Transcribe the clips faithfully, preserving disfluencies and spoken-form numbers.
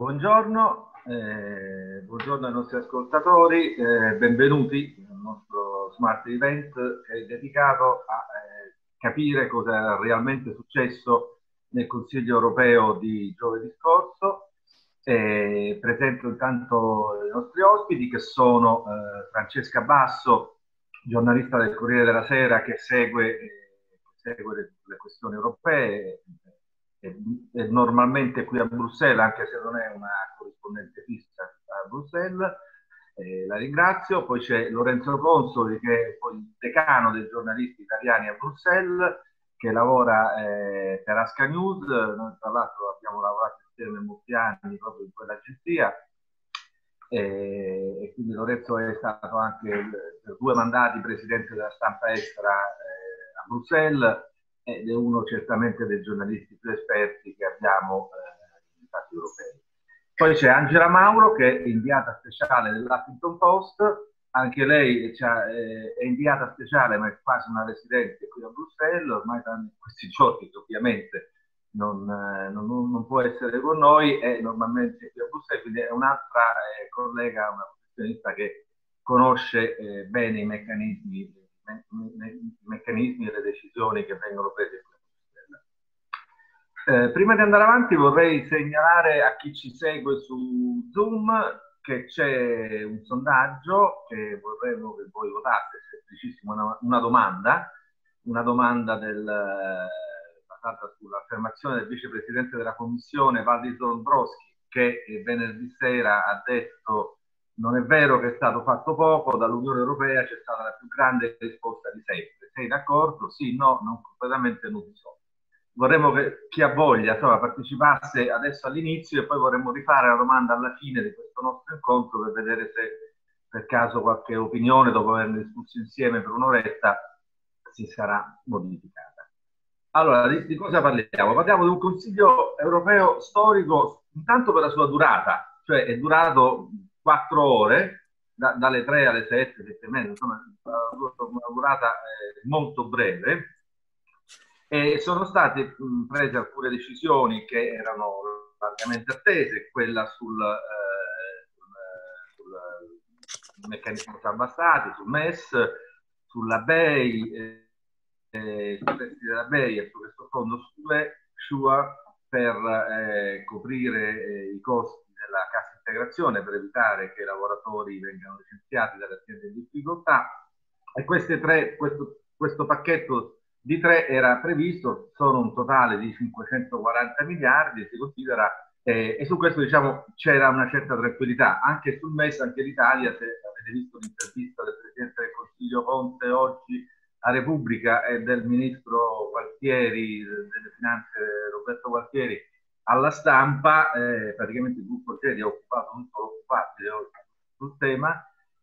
Buongiorno, eh, buongiorno ai nostri ascoltatori, eh, benvenuti al nostro Smart Event che è dedicato a eh, capire cosa è realmente successo nel Consiglio europeo di giovedì scorso. Eh, presento intanto i nostri ospiti che sono eh, Francesca Basso, giornalista del Corriere della Sera che segue, eh, segue le, le questioni europee. È normalmente qui a Bruxelles, anche se non è una corrispondente fissa a Bruxelles, eh, la ringrazio. Poi c'è Lorenzo Consoli, che è poi il decano dei giornalisti italiani a Bruxelles, che lavora eh, per Asca News. Noi tra l'altro abbiamo lavorato insieme molti anni proprio in quell'agenzia, e quindi Lorenzo è stato anche per due mandati presidente della stampa estera eh, a Bruxelles, ed è uno certamente dei giornalisti più esperti che abbiamo eh, negli Stati europei. Poi c'è Angela Mauro, che è inviata speciale dell'Huffington Post. Anche lei eh, è inviata speciale, ma è quasi una residente qui a Bruxelles, ormai in questi giorni ovviamente non, eh, non, non può essere con noi, è normalmente qui a Bruxelles, quindi è un'altra eh, collega, una professionista che conosce eh, bene i meccanismi i meccanismi e le decisioni che vengono prese qui. Eh, prima di andare avanti vorrei segnalare a chi ci segue su Zoom che c'è un sondaggio che vorremmo che voi votaste, è semplicissimo, una, una domanda, una domanda del, basata sull'affermazione del vicepresidente della Commissione Valdis Dombrovskis, che venerdì sera ha detto: non è vero che è stato fatto poco, dall'Unione Europea c'è stata la più grande risposta di sempre. Sei d'accordo? Sì, no, non completamente, non so. Vorremmo che chi ha voglia insomma, partecipasse adesso all'inizio, e poi vorremmo rifare la domanda alla fine di questo nostro incontro per vedere se per caso qualche opinione, dopo averne discusso insieme per un'oretta, si sarà modificata. Allora, di, di cosa parliamo? Parliamo di un Consiglio europeo storico, intanto per la sua durata, cioè è durato quattro ore, da, dalle tre alle sette, sette e mezza, insomma, una durata eh, molto breve, e sono state mh, prese alcune decisioni che erano largamente attese, quella sul, eh, sul, sul meccanismo salva stati, sul M E S, sulla B E I, eh, eh, sui testi della B E I e su questo fondo S U E, S U A, per eh, coprire eh, i costi della cassa integrazione, per evitare che i lavoratori vengano licenziati dalle aziende in difficoltà. E queste tre, questo, questo pacchetto di tre era previsto, sono un totale di cinquecentoquaranta miliardi, si considera, eh, e su questo diciamo c'era una certa tranquillità. Anche sul M E S, anche l'Italia, se avete visto l'intervista del Presidente del Consiglio Conte oggi a Repubblica e del Ministro Gualtieri, delle Finanze Roberto Gualtieri, alla Stampa, eh, praticamente il gruppo Gualtieri ha occupato, non solo occupato sul tema,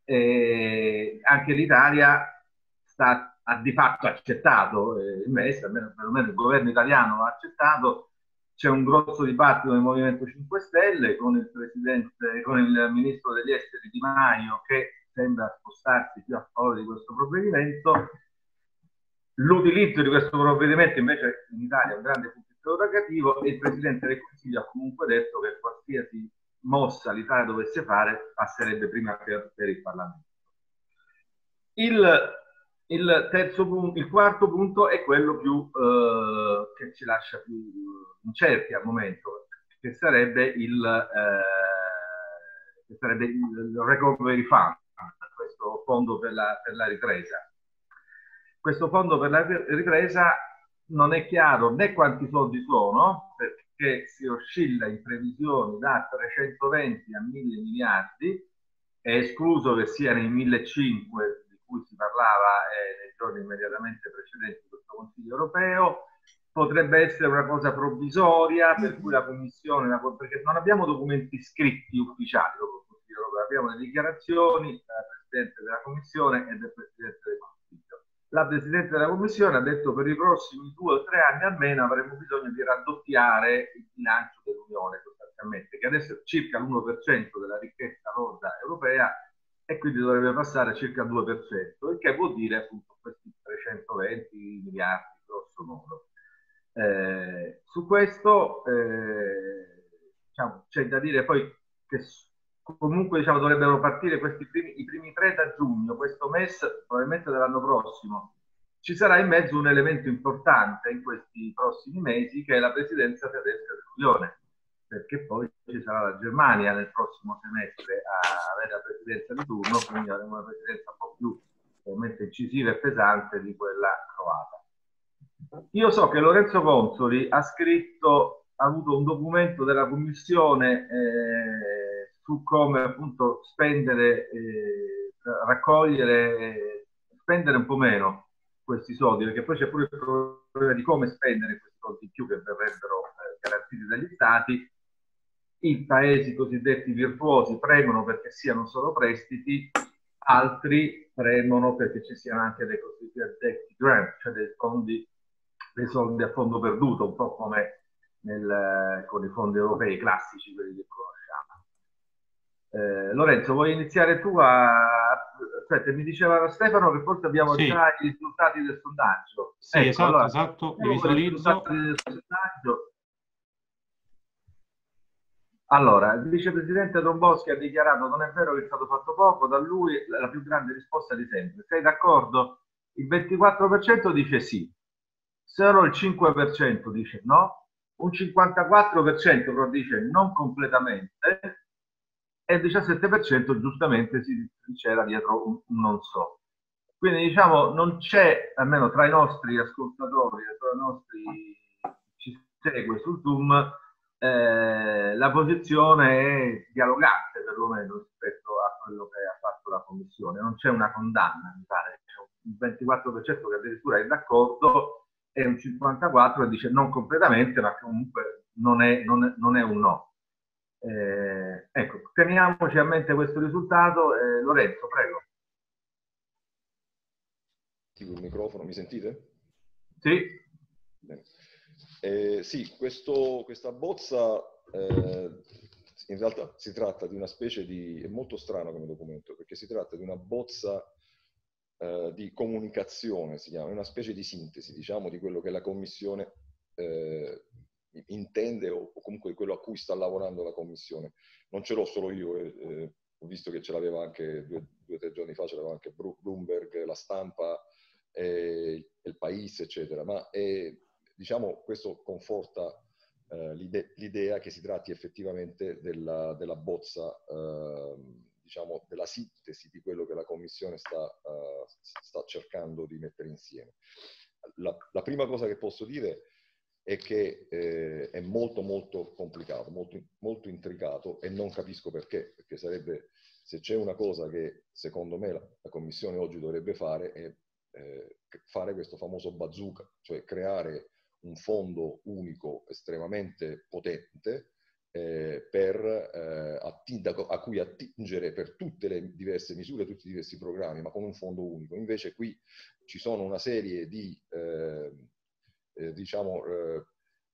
eh, anche l'Italia sta, ha di fatto accettato eh, il M E S, almeno perlomeno il governo italiano ha accettato. C'è un grosso dibattito nel Movimento cinque Stelle con il presidente, con il ministro degli esteri Di Maio, che sembra spostarsi più a favore di questo provvedimento. L'utilizzo di questo provvedimento invece in Italia è un grande punto interrogativo, e il Presidente del Consiglio ha comunque detto che qualsiasi mossa l'Italia dovesse fare passerebbe prima per, per il Parlamento. Il, il terzo punto, il quarto punto è quello più eh, che ci lascia più incerti al momento, che sarebbe il, eh, che sarebbe il Recovery Fund, questo fondo per la, per la ripresa. Questo fondo per la ripresa non è chiaro né quanti soldi sono, perché si oscilla in previsioni da trecentoventi a mille miliardi, è escluso che siano i millecinquecento di cui si parlava eh, nei giorni immediatamente precedenti a questo Consiglio europeo. Potrebbe essere una cosa provvisoria, per cui la Commissione, la, perché non abbiamo documenti scritti ufficiali dopo il Consiglio europeo, abbiamo le dichiarazioni del Presidente della Commissione e del Presidente del Consiglio. La Presidente della Commissione ha detto che per i prossimi due o tre anni almeno avremo bisogno di raddoppiare il bilancio dell'Unione, sostanzialmente, che adesso è circa l'uno per cento della ricchezza lorda europea, e quindi dovrebbe passare a circa il due per cento, il che vuol dire appunto questi trecentoventi miliardi grosso modo. Eh, su questo eh, diciamo, c'è da dire poi che comunque diciamo, dovrebbero partire questi primi, i primi tre da giugno, questo mese, probabilmente dell'anno prossimo. Ci sarà in mezzo un elemento importante in questi prossimi mesi che è la presidenza tedesca dell'Unione, perché poi ci sarà la Germania nel prossimo semestre a avere la presidenza di turno, quindi avremo una presidenza un po' più ovviamente incisiva e pesante di quella croata. Io so che Lorenzo Consoli ha scritto, ha avuto un documento della Commissione eh, su come appunto spendere, eh, raccogliere, spendere un po' meno questi soldi, perché poi c'è pure il problema di come spendere questi soldi in più che verrebbero eh, garantiti dagli stati. I paesi cosiddetti virtuosi premono perché siano solo prestiti, altri premono perché ci siano anche dei cosiddetti grant, cioè dei fondi, dei soldi a fondo perduto, un po' come nel, con i fondi europei classici, quelli che conosciamo. Eh, Lorenzo, vuoi iniziare tu a... Aspetta, mi diceva Stefano che forse abbiamo Sì. già i risultati del sondaggio. Sì, ecco, esatto, allora, esatto, li con i visualizzo. risultati del sondaggio. Allora, il vicepresidente Domboschi ha dichiarato: non è vero che è stato fatto poco, da lui la più grande risposta di sempre. Sei d'accordo? Il ventiquattro per cento dice sì, solo il cinque per cento dice no, un cinquantaquattro per cento però dice non completamente e il diciassette per cento giustamente si c'era dietro un, un non so. Quindi diciamo non c'è, almeno tra i nostri ascoltatori, tra i nostri ci segue su Zoom, eh, la posizione è dialogante perlomeno rispetto a quello che ha fatto la Commissione. Non c'è una condanna, mi pare. C'è un ventiquattro per cento che addirittura è d'accordo e un cinquantaquattro per cento che dice non completamente, ma comunque non è, non è, non è un no. Eh, ecco, teniamoci a mente questo risultato. Eh, Lorenzo, prego. Il microfono, mi sentite? Sì. Eh, sì, questo, questa bozza eh, in realtà si tratta di una specie di... è molto strano come documento, perché si tratta di una bozza eh, di comunicazione, si chiama, è una specie di sintesi, diciamo, di quello che la Commissione eh, intende o, o comunque quello a cui sta lavorando la Commissione. Non ce l'ho solo io, eh, eh, ho visto che ce l'aveva anche due o tre giorni fa, ce l'aveva anche Bloomberg, La Stampa, eh, Il País, eccetera, ma è, diciamo, questo conforta eh, l'idea che si tratti effettivamente della, della bozza, eh, diciamo, della sintesi di quello che la Commissione sta, uh, sta cercando di mettere insieme. La, la prima cosa che posso dire è che eh, è molto molto complicato, molto, molto intricato e non capisco perché, perché sarebbe, se c'è una cosa che secondo me la, la Commissione oggi dovrebbe fare è eh, fare questo famoso bazooka, cioè creare un fondo unico estremamente potente eh, per, eh, a cui attingere per tutte le diverse misure, tutti i diversi programmi, ma con un fondo unico. Invece qui ci sono una serie di eh, eh, diciamo eh,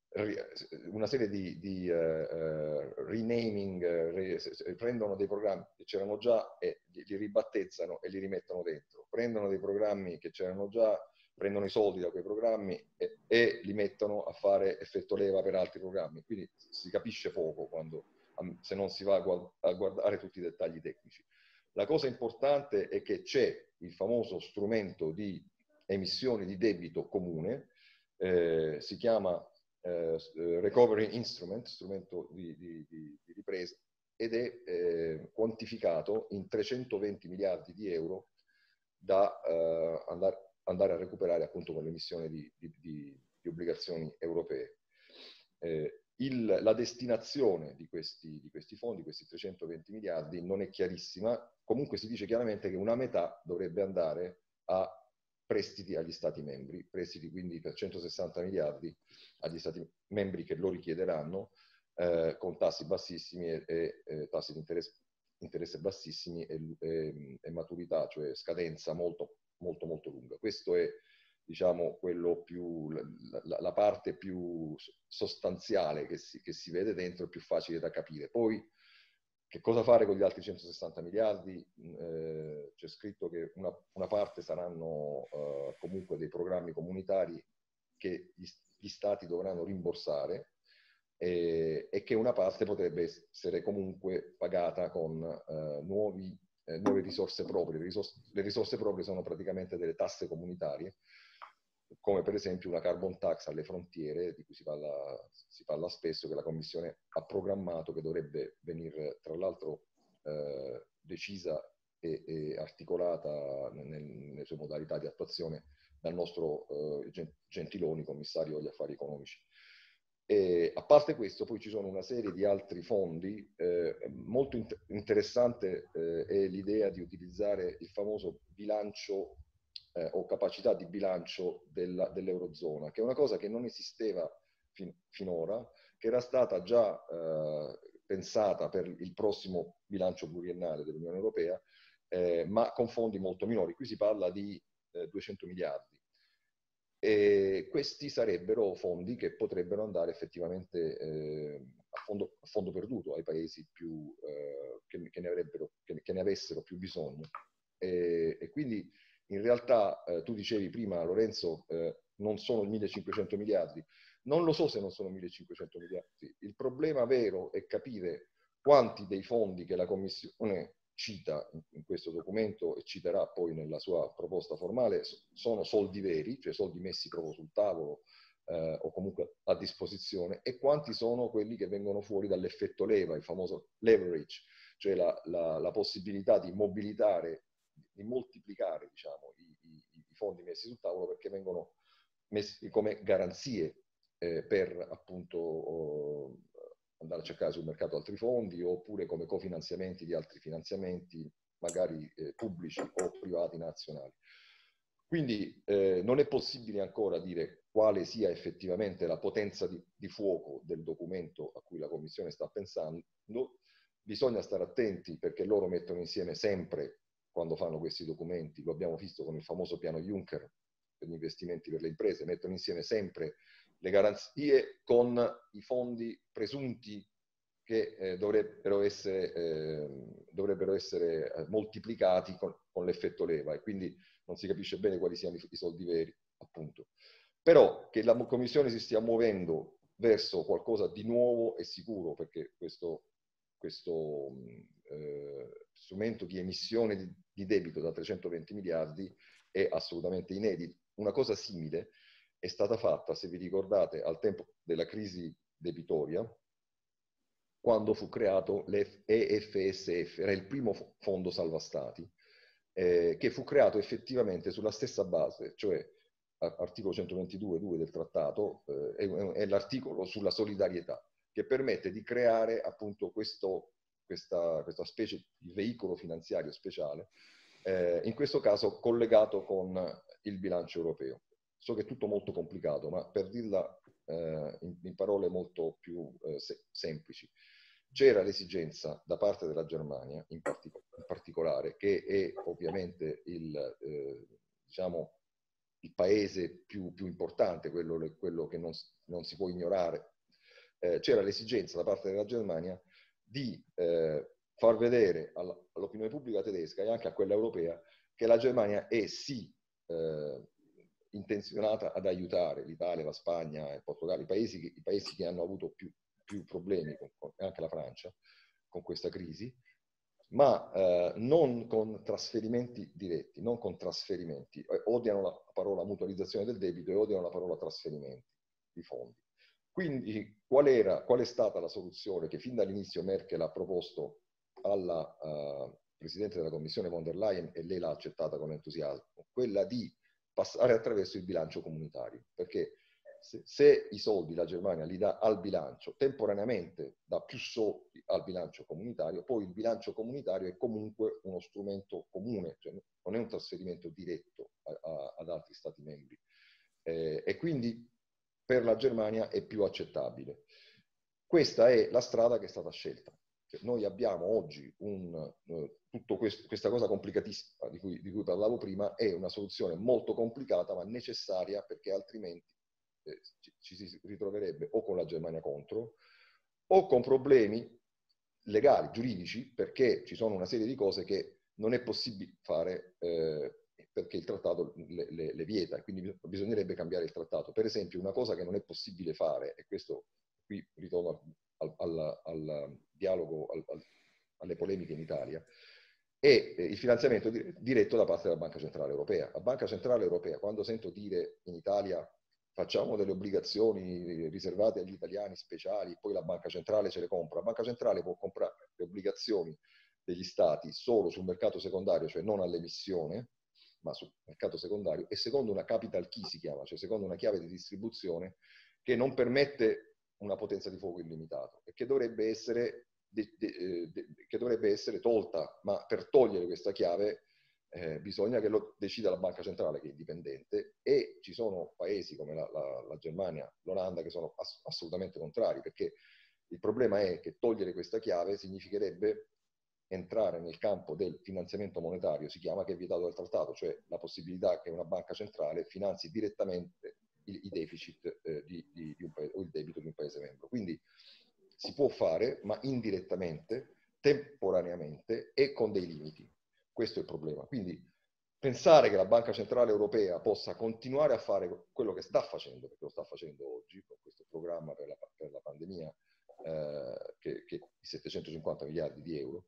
una serie di, di uh, renaming, uh, re, prendono dei programmi che c'erano già e li, li ribattezzano e li rimettono dentro, prendono dei programmi che c'erano già, prendono i soldi da quei programmi e, e li mettono a fare effetto leva per altri programmi, quindi si capisce poco quando, se non si va a guardare tutti i dettagli tecnici. La cosa importante è che c'è il famoso strumento di emissioni di debito comune, eh, si chiama eh, Recovery Instrument, strumento di, di, di, di ripresa, ed è eh, quantificato in trecentoventi miliardi di euro da eh, andare, andare a recuperare appunto con l'emissione di, di, di, di obbligazioni europee. Eh, il, la destinazione di questi, di questi fondi, questi trecentoventi miliardi, non è chiarissima. Comunque si dice chiaramente che una metà dovrebbe andare a prestiti agli Stati membri, prestiti quindi per centosessanta miliardi agli Stati membri che lo richiederanno, eh, con tassi bassissimi e, e, e tassi di interesse, interesse bassissimi e, e, e maturità, cioè scadenza molto, molto, molto lunga. Questo è, diciamo, quello più, la, la parte più sostanziale che si, che si vede dentro, più facile da capire. Poi, che cosa fare con gli altri centosessanta miliardi? Eh, c'è scritto che una, una parte saranno eh, comunque dei programmi comunitari che gli, gli stati dovranno rimborsare. e, e che una parte potrebbe essere comunque pagata con eh, nuovi, eh, nuove risorse proprie. Le risorse, le risorse proprie sono praticamente delle tasse comunitarie, come per esempio una carbon tax alle frontiere, di cui si parla, si parla spesso, che la Commissione ha programmato, che dovrebbe venire tra l'altro eh, decisa e, e articolata nel, nelle sue modalità di attuazione dal nostro eh, Gentiloni, commissario agli affari economici. E, a parte questo, poi ci sono una serie di altri fondi. Eh, molto inter interessante eh, è l'idea di utilizzare il famoso bilancio eh, o capacità di bilancio dell'Eurozona, che è una cosa che non esisteva fin finora, che era stata già eh, pensata per il prossimo bilancio pluriennale dell'Unione Europea, eh, ma con fondi molto minori. Qui si parla di eh, duecento miliardi. E questi sarebbero fondi che potrebbero andare effettivamente eh, a, fondo, a fondo perduto ai paesi più, eh, che, che, ne avrebbero, che, che ne avessero più bisogno. E, e quindi in realtà eh, tu dicevi prima, Lorenzo, eh, non sono millecinquecento miliardi. Non lo so se non sono millecinquecento miliardi. Il problema vero è capire quanti dei fondi che la Commissione cita in questo documento e citerà poi nella sua proposta formale sono soldi veri, cioè soldi messi proprio sul tavolo eh, o comunque a disposizione, e quanti sono quelli che vengono fuori dall'effetto leva, il famoso leverage, cioè la, la, la possibilità di mobilitare, di moltiplicare, diciamo, i, i, i fondi messi sul tavolo, perché vengono messi come garanzie eh, per appunto oh, andare a cercare sul mercato altri fondi, oppure come cofinanziamenti di altri finanziamenti, magari eh, pubblici o privati nazionali. Quindi eh, non è possibile ancora dire quale sia effettivamente la potenza di, di fuoco del documento a cui la Commissione sta pensando. Bisogna stare attenti, perché loro mettono insieme sempre, quando fanno questi documenti, lo abbiamo visto con il famoso piano Juncker per gli investimenti per le imprese, mettono insieme sempre le garanzie con i fondi presunti che eh, dovrebbero essere, eh, dovrebbero essere eh, moltiplicati con, con l'effetto leva, e quindi non si capisce bene quali siano i, i soldi veri, appunto. Però che la Commissione si stia muovendo verso qualcosa di nuovo è sicuro, perché questo, questo eh, strumento di emissione di, di debito da trecentoventi miliardi è assolutamente inedito. Una cosa simile è stata fatta, se vi ricordate, al tempo della crisi debitoria, quando fu creato l'E F S F, era il primo fondo salva stati, eh, che fu creato effettivamente sulla stessa base, cioè articolo centoventidue due del trattato, eh, è, è l'articolo sulla solidarietà, che permette di creare appunto questo, questa, questa specie di veicolo finanziario speciale, eh, in questo caso collegato con il bilancio europeo. So che è tutto molto complicato, ma per dirla eh, in, in parole molto più eh, se semplici, c'era l'esigenza da parte della Germania, in, partic in particolare, che è ovviamente il, eh, diciamo, il paese più, più importante, quello, quello che non, non si può ignorare, eh, c'era l'esigenza da parte della Germania di eh, far vedere all'opinione pubblica tedesca e anche a quella europea che la Germania è sì eh, intenzionata ad aiutare l'Italia, la Spagna, il Portogallo, i paesi che, i paesi che hanno avuto più, più problemi, con, con, anche la Francia, con questa crisi, ma eh, non con trasferimenti diretti, non con trasferimenti. Eh, odiano la parola mutualizzazione del debito e odiano la parola trasferimenti di fondi. Quindi qual, era, qual è stata la soluzione che fin dall'inizio Merkel ha proposto alla uh, Presidente della Commissione von der Leyen, e lei l'ha accettata con entusiasmo? Quella di passare attraverso il bilancio comunitario, perché se, se i soldi la Germania li dà al bilancio, temporaneamente dà più soldi al bilancio comunitario, poi il bilancio comunitario è comunque uno strumento comune, cioè non è un trasferimento diretto a, a, ad altri Stati membri. Eh, e quindi per la Germania è più accettabile. Questa è la strada che è stata scelta. Cioè, noi abbiamo oggi un, eh, tutto questo, questa cosa complicatissima di cui, di cui parlavo prima, è una soluzione molto complicata ma necessaria, perché altrimenti eh, ci, ci si ritroverebbe o con la Germania contro o con problemi legali, giuridici, perché ci sono una serie di cose che non è possibile fare eh, perché il trattato le, le, le vieta, quindi bisognerebbe cambiare il trattato. Per esempio, una cosa che non è possibile fare, e questo qui ritorno al, al, al, al dialogo, al, al, alle polemiche in Italia, e eh, il finanziamento di, diretto da parte della Banca Centrale Europea. La Banca Centrale Europea, quando sento dire in Italia facciamo delle obbligazioni riservate agli italiani speciali, poi la Banca Centrale ce le compra, la Banca Centrale può comprare le obbligazioni degli stati solo sul mercato secondario, cioè non all'emissione, ma sul mercato secondario, e secondo una capital key si chiama, cioè secondo una chiave di distribuzione che non permette una potenza di fuoco illimitato e che dovrebbe essere, de, de, de, che dovrebbe essere tolta, ma per togliere questa chiave eh, bisogna che lo decida la Banca Centrale, che è indipendente, e ci sono paesi come la, la, la Germania, l'Olanda, che sono ass- assolutamente contrari, perché il problema è che togliere questa chiave significherebbe entrare nel campo del finanziamento monetario, si chiama, che è vietato dal trattato, cioè la possibilità che una banca centrale finanzi direttamente i, i deficit eh, di, di, di un paese, o il debito di un paese membro. Quindi si può fare, ma indirettamente, temporaneamente e con dei limiti. Questo è il problema. Quindi pensare che la Banca Centrale Europea possa continuare a fare quello che sta facendo, perché lo sta facendo oggi con questo programma per la, per la pandemia, eh, che, che i settecentocinquanta miliardi di euro,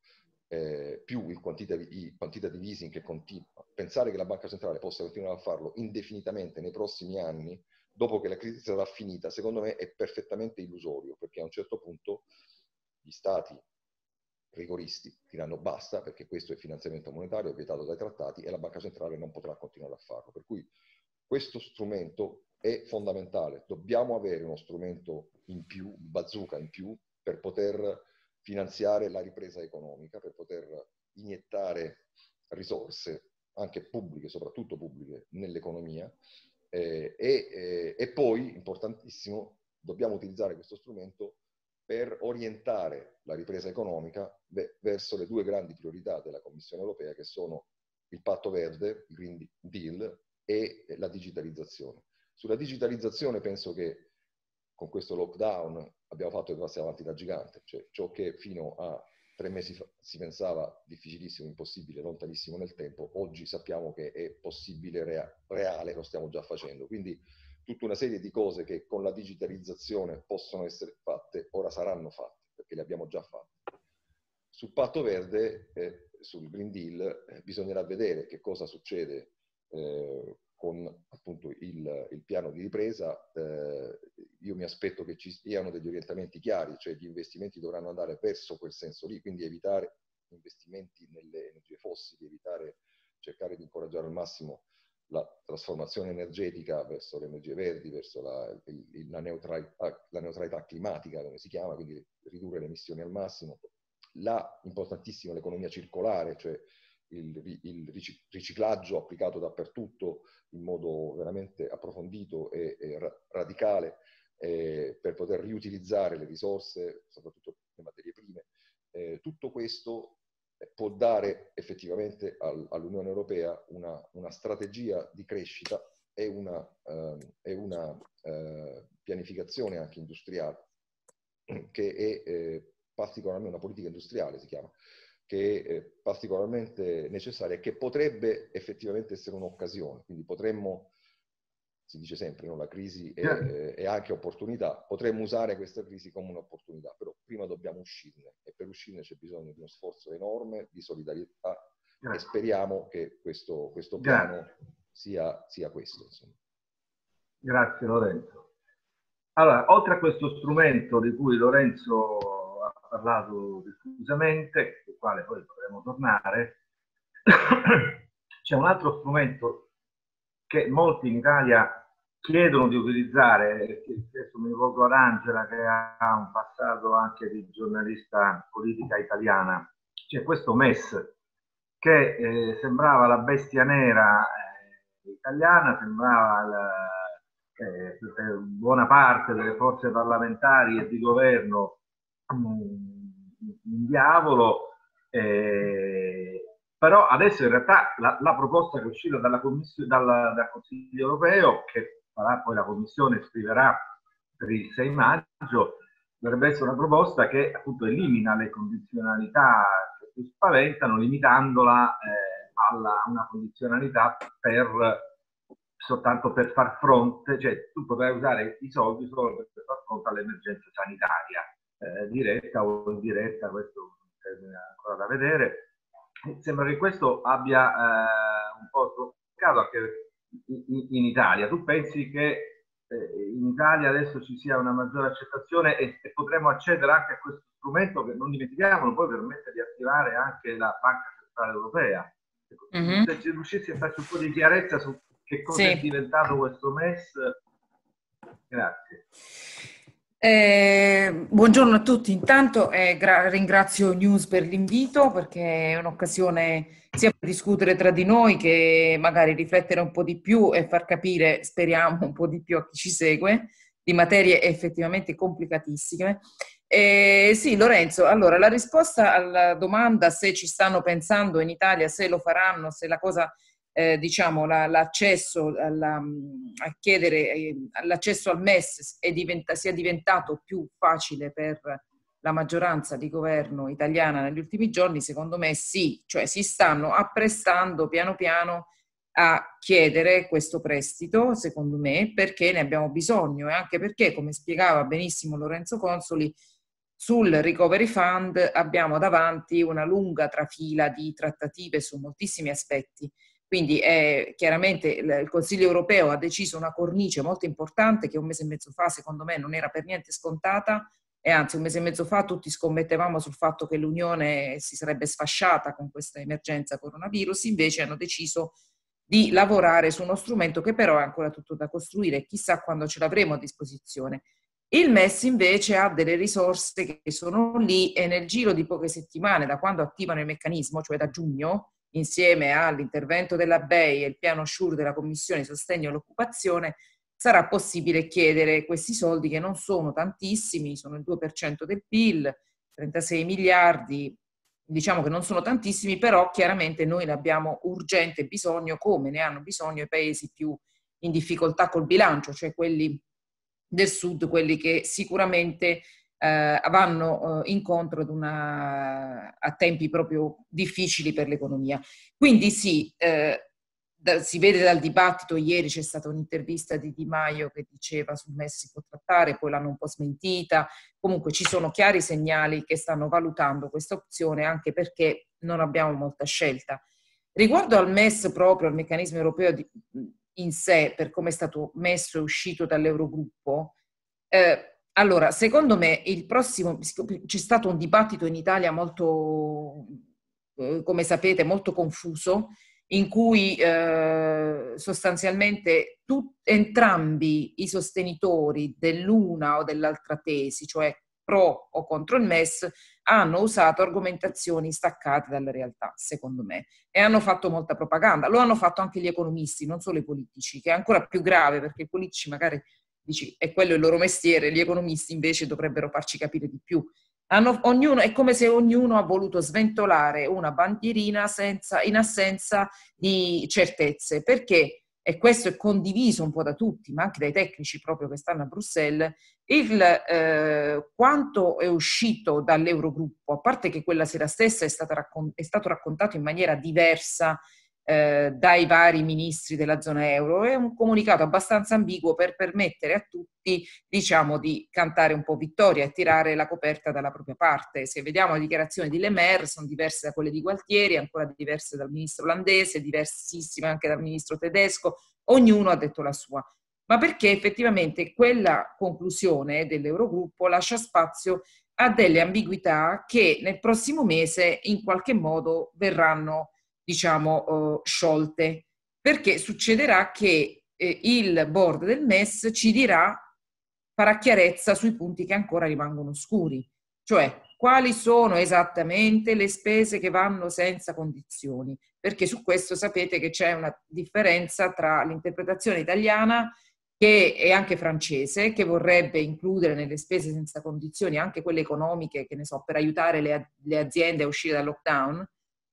Eh, più il quantitative, i quantitative easing che continua, pensare che la Banca Centrale possa continuare a farlo indefinitamente nei prossimi anni, dopo che la crisi sarà finita, secondo me è perfettamente illusorio, perché a un certo punto gli stati rigoristi diranno basta, perché questo è finanziamento monetario vietato dai trattati e la Banca Centrale non potrà continuare a farlo. Per cui questo strumento è fondamentale. Dobbiamo avere uno strumento in più, bazooka in più, per poter finanziare la ripresa economica, per poter iniettare risorse, anche pubbliche, soprattutto pubbliche, nell'economia. Eh, e, eh, e poi, importantissimo, dobbiamo utilizzare questo strumento per orientare la ripresa economica verso le due grandi priorità della Commissione europea, che sono il patto verde, il Green Deal, e la digitalizzazione. Sulla digitalizzazione penso che con questo lockdown abbiamo fatto dei passi avanti da gigante, cioè ciò che fino a tre mesi fa si pensava difficilissimo, impossibile, lontanissimo nel tempo, oggi sappiamo che è possibile, rea- reale, lo stiamo già facendo. Quindi tutta una serie di cose che con la digitalizzazione possono essere fatte, ora saranno fatte, perché le abbiamo già fatte. Sul patto verde, eh, sul Green Deal, eh, bisognerà vedere che cosa succede eh, con appunto il, il piano di ripresa. Eh, io mi aspetto che ci siano degli orientamenti chiari, cioè gli investimenti dovranno andare verso quel senso lì, quindi evitare investimenti nelle energie fossili, evitare, cercare di incoraggiare al massimo la trasformazione energetica verso le energie verdi, verso la, il, la, neutralità, la neutralità climatica, come si chiama, quindi ridurre le emissioni al massimo. La importantissima l'economia circolare, cioè il, il riciclaggio applicato dappertutto in modo veramente approfondito e, e radicale, eh, per poter riutilizzare le risorse, soprattutto le materie prime. Eh, tutto questo può dare effettivamente al, all'Unione Europea una, una strategia di crescita e una, eh, e una eh, pianificazione anche industriale, che è eh, particolarmente, una politica industriale si chiama, che è particolarmente necessaria e che potrebbe effettivamente essere un'occasione. Quindi potremmo, si dice sempre, no? La crisi è, è anche opportunità, potremmo usare questa crisi come un'opportunità, però prima dobbiamo uscirne, e per uscirne c'è bisogno di uno sforzo enorme di solidarietà. Grazie. E speriamo che questo, questo piano sia, sia questo. Insomma. Grazie Lorenzo. Allora, oltre a questo strumento di cui Lorenzo ha parlato diffusamente, sul quale poi potremo tornare, c'è un altro strumento che molti in Italia chiedono di utilizzare, che adesso mi rivolgo ad Angela, che ha un passato anche di giornalista politica italiana. C'è questo M E S, che eh, sembrava la bestia nera eh, italiana, sembrava la, eh, per buona parte delle forze parlamentari e di governo un diavolo, eh, però adesso in realtà la, la proposta che è uscita dalla commissione, dal, dal Consiglio europeo, che farà poi la Commissione, scriverà per il sei maggio, dovrebbe essere una proposta che appunto elimina le condizionalità che più spaventano, limitandola eh, alla, a una condizionalità per soltanto per far fronte, cioè tu potrai usare i soldi solo per far fronte all'emergenza sanitaria, eh, diretta o indiretta, questo è ancora da vedere. Sembra che questo abbia eh, un po' toccato anche in, in Italia. Tu pensi che eh, in Italia adesso ci sia una maggiore accettazione e, e potremo accedere anche a questo strumento che, non dimentichiamolo, poi permette di attivare anche la Banca Centrale Europea? Mm-hmm. Se ci riuscissi a farci un po' di chiarezza su che cosa sì. è diventato questo M E S. Grazie. Eh, buongiorno a tutti, intanto eh, ringrazio News per l'invito, perché è un'occasione sia per discutere tra di noi che magari riflettere un po' di più e far capire, speriamo, un po' di più a chi ci segue, di materie effettivamente complicatissime. Eh, sì, Lorenzo, allora la risposta alla domanda se ci stanno pensando in Italia, se lo faranno, se la cosa... Eh, diciamo la, l'accesso alla, a chiedere eh, l'accesso al M E S è diventa, sia diventato più facile per la maggioranza di governo italiana negli ultimi giorni, secondo me sì, cioè si stanno apprestando piano piano a chiedere questo prestito, secondo me, perché ne abbiamo bisogno e anche perché, come spiegava benissimo Lorenzo Consoli, sul Recovery Fund abbiamo davanti una lunga trafila di trattative su moltissimi aspetti. Quindi eh, chiaramente il Consiglio europeo ha deciso una cornice molto importante che un mese e mezzo fa secondo me non era per niente scontata, e anzi un mese e mezzo fa tutti scommettevamo sul fatto che l'Unione si sarebbe sfasciata con questa emergenza coronavirus. Invece hanno deciso di lavorare su uno strumento che però è ancora tutto da costruire, chissà quando ce l'avremo a disposizione. Il M E S invece ha delle risorse che sono lì e nel giro di poche settimane, da quando attivano il meccanismo, cioè da giugno, insieme all'intervento della B E I e il piano SURE della Commissione Sostegno all'Occupazione, sarà possibile chiedere questi soldi che non sono tantissimi, sono il due per cento del P I L, trentasei miliardi, diciamo che non sono tantissimi, però chiaramente noi ne abbiamo urgente bisogno, come ne hanno bisogno i paesi più in difficoltà col bilancio, cioè quelli del sud, quelli che sicuramente eh, vanno eh, incontro ad una, a tempi proprio difficili per l'economia. Quindi sì, eh, da, si vede dal dibattito, ieri c'è stata un'intervista di Di Maio che diceva sul M E S si può trattare, poi l'hanno un po' smentita, comunque ci sono chiari segnali che stanno valutando questa opzione, anche perché non abbiamo molta scelta. Riguardo al M E S proprio, al meccanismo europeo di, in sé, per come è stato messo e uscito dall'Eurogruppo, eh, allora, secondo me il prossimo, c'è stato un dibattito in Italia molto, eh, come sapete, molto confuso, in cui eh, sostanzialmente tu, entrambi i sostenitori dell'una o dell'altra tesi, cioè pro o contro il M E S, hanno usato argomentazioni staccate dalla realtà, secondo me, e hanno fatto molta propaganda. Lo hanno fatto anche gli economisti, non solo i politici, che è ancora più grave, perché i politici magari dici è quello il loro mestiere, gli economisti invece dovrebbero farci capire di più. Hanno, ognuno, è come se ognuno ha voluto sventolare una bandierina senza, in assenza di certezze, perché, e questo è condiviso un po' da tutti, ma anche dai tecnici proprio che stanno a Bruxelles, il, eh, quanto è uscito dall'Eurogruppo, a parte che quella sera stessa è, stata raccon- è stato raccontato in maniera diversa eh, dai vari ministri della zona euro, è un comunicato abbastanza ambiguo per permettere a tutti, diciamo, di cantare un po' vittoria e tirare la coperta dalla propria parte. Se vediamo le dichiarazioni di Le Maire, sono diverse da quelle di Gualtieri, ancora diverse dal ministro olandese, diversissime anche dal ministro tedesco, ognuno ha detto la sua. Ma perché effettivamente quella conclusione dell'Eurogruppo lascia spazio a delle ambiguità che nel prossimo mese in qualche modo verranno, diciamo, uh, sciolte, perché succederà che eh, il board del M E S ci dirà, farà chiarezza sui punti che ancora rimangono oscuri, cioè quali sono esattamente le spese che vanno senza condizioni, perché su questo sapete che c'è una differenza tra l'interpretazione italiana che è anche francese, che vorrebbe includere nelle spese senza condizioni anche quelle economiche, che ne so, per aiutare le, le aziende a uscire dal lockdown,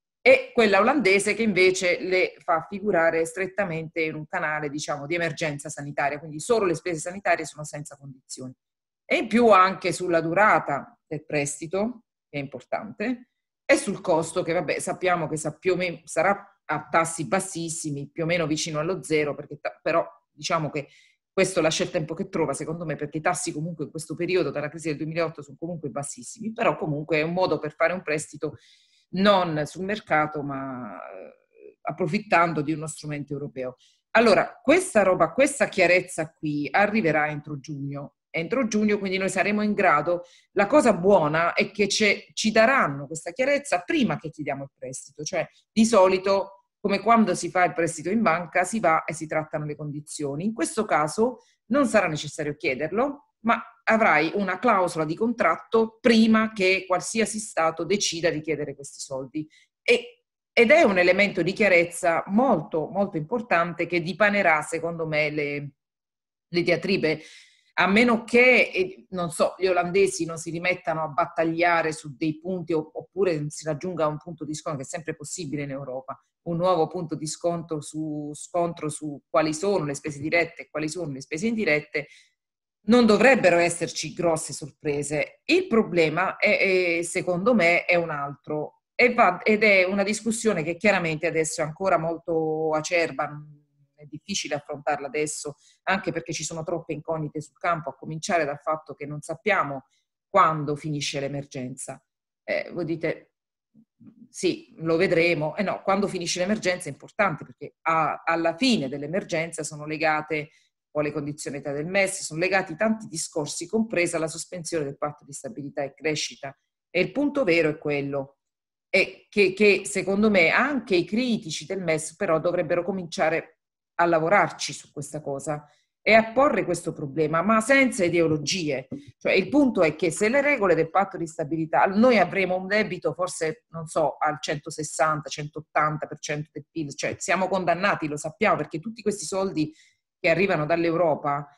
e quella olandese che invece le fa figurare strettamente in un canale, diciamo, di emergenza sanitaria, quindi solo le spese sanitarie sono senza condizioni. E in più anche sulla durata del prestito, che è importante, e sul costo, che vabbè sappiamo che sa più o meno, sarà a tassi bassissimi, più o meno vicino allo zero, perché però diciamo che questo lascia il tempo che trova, secondo me, perché i tassi comunque in questo periodo, dalla crisi del duemilaotto, sono comunque bassissimi, però comunque è un modo per fare un prestito non sul mercato, ma approfittando di uno strumento europeo. Allora, questa roba, questa chiarezza qui arriverà entro giugno. Entro giugno, quindi noi saremo in grado. La cosa buona è che ci daranno questa chiarezza prima che chiediamo il prestito, cioè di solito, come quando si fa il prestito in banca, si va e si trattano le condizioni. In questo caso non sarà necessario chiederlo, ma avrai una clausola di contratto prima che qualsiasi Stato decida di chiedere questi soldi. E, ed è un elemento di chiarezza molto, molto importante che dipanerà, secondo me, le, le diatribe, a meno che, non so, gli olandesi non si rimettano a battagliare su dei punti oppure si raggiunga un punto di scontro, che è sempre possibile in Europa, un nuovo punto di scontro su, scontro su quali sono le spese dirette e quali sono le spese indirette. Non dovrebbero esserci grosse sorprese. Il problema, è, è, secondo me, è un altro e va, ed è una discussione che chiaramente adesso è ancora molto acerba, è difficile affrontarla adesso, anche perché ci sono troppe incognite sul campo, a cominciare dal fatto che non sappiamo quando finisce l'emergenza. Eh, voi dite, sì, lo vedremo. E eh no, quando finisce l'emergenza è importante, perché a, alla fine dell'emergenza sono legate o le condizionalità del M E S, sono legati tanti discorsi, compresa la sospensione del patto di stabilità e crescita. E il punto vero è quello, è che, che secondo me anche i critici del M E S però dovrebbero cominciare a lavorarci su questa cosa e a porre questo problema, ma senza ideologie. Cioè, il punto è che se le regole del patto di stabilità, noi avremo un debito forse, non so, al centosessanta centottanta per cento del P I L, cioè siamo condannati, lo sappiamo, perché tutti questi soldi che arrivano dall'Europa,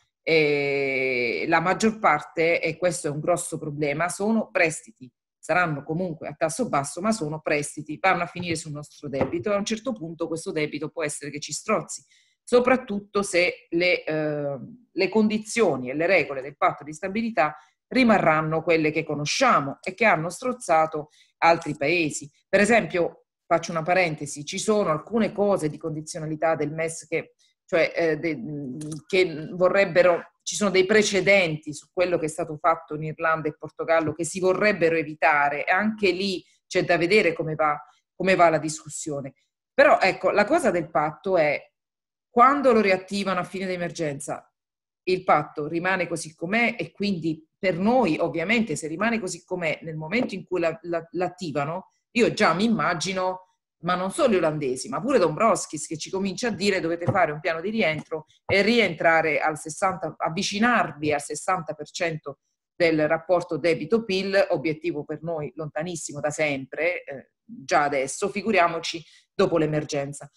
eh, la maggior parte, e questo è un grosso problema, sono prestiti. Saranno comunque a tasso basso, ma sono prestiti, vanno a finire sul nostro debito e a un certo punto questo debito può essere che ci strozzi, soprattutto se le, eh, le condizioni e le regole del patto di stabilità rimarranno quelle che conosciamo e che hanno strozzato altri paesi. Per esempio, faccio una parentesi, ci sono alcune cose di condizionalità del M E S che, cioè, eh, de, che vorrebbero, ci sono dei precedenti su quello che è stato fatto in Irlanda e Portogallo che si vorrebbero evitare, e anche lì c'è da vedere come va, come va la discussione. Però ecco, la cosa del patto è, quando lo riattivano a fine d'emergenza, il patto rimane così com'è, e quindi per noi ovviamente se rimane così com'è nel momento in cui la, la, l'attivano, io già mi immagino, ma non solo gli olandesi, ma pure Dombrovskis che ci comincia a dire dovete fare un piano di rientro e rientrare al sessanta, avvicinarvi al sessanta per cento del rapporto debito-P I L, obiettivo per noi lontanissimo da sempre, eh, già adesso, figuriamoci dopo l'emergenza.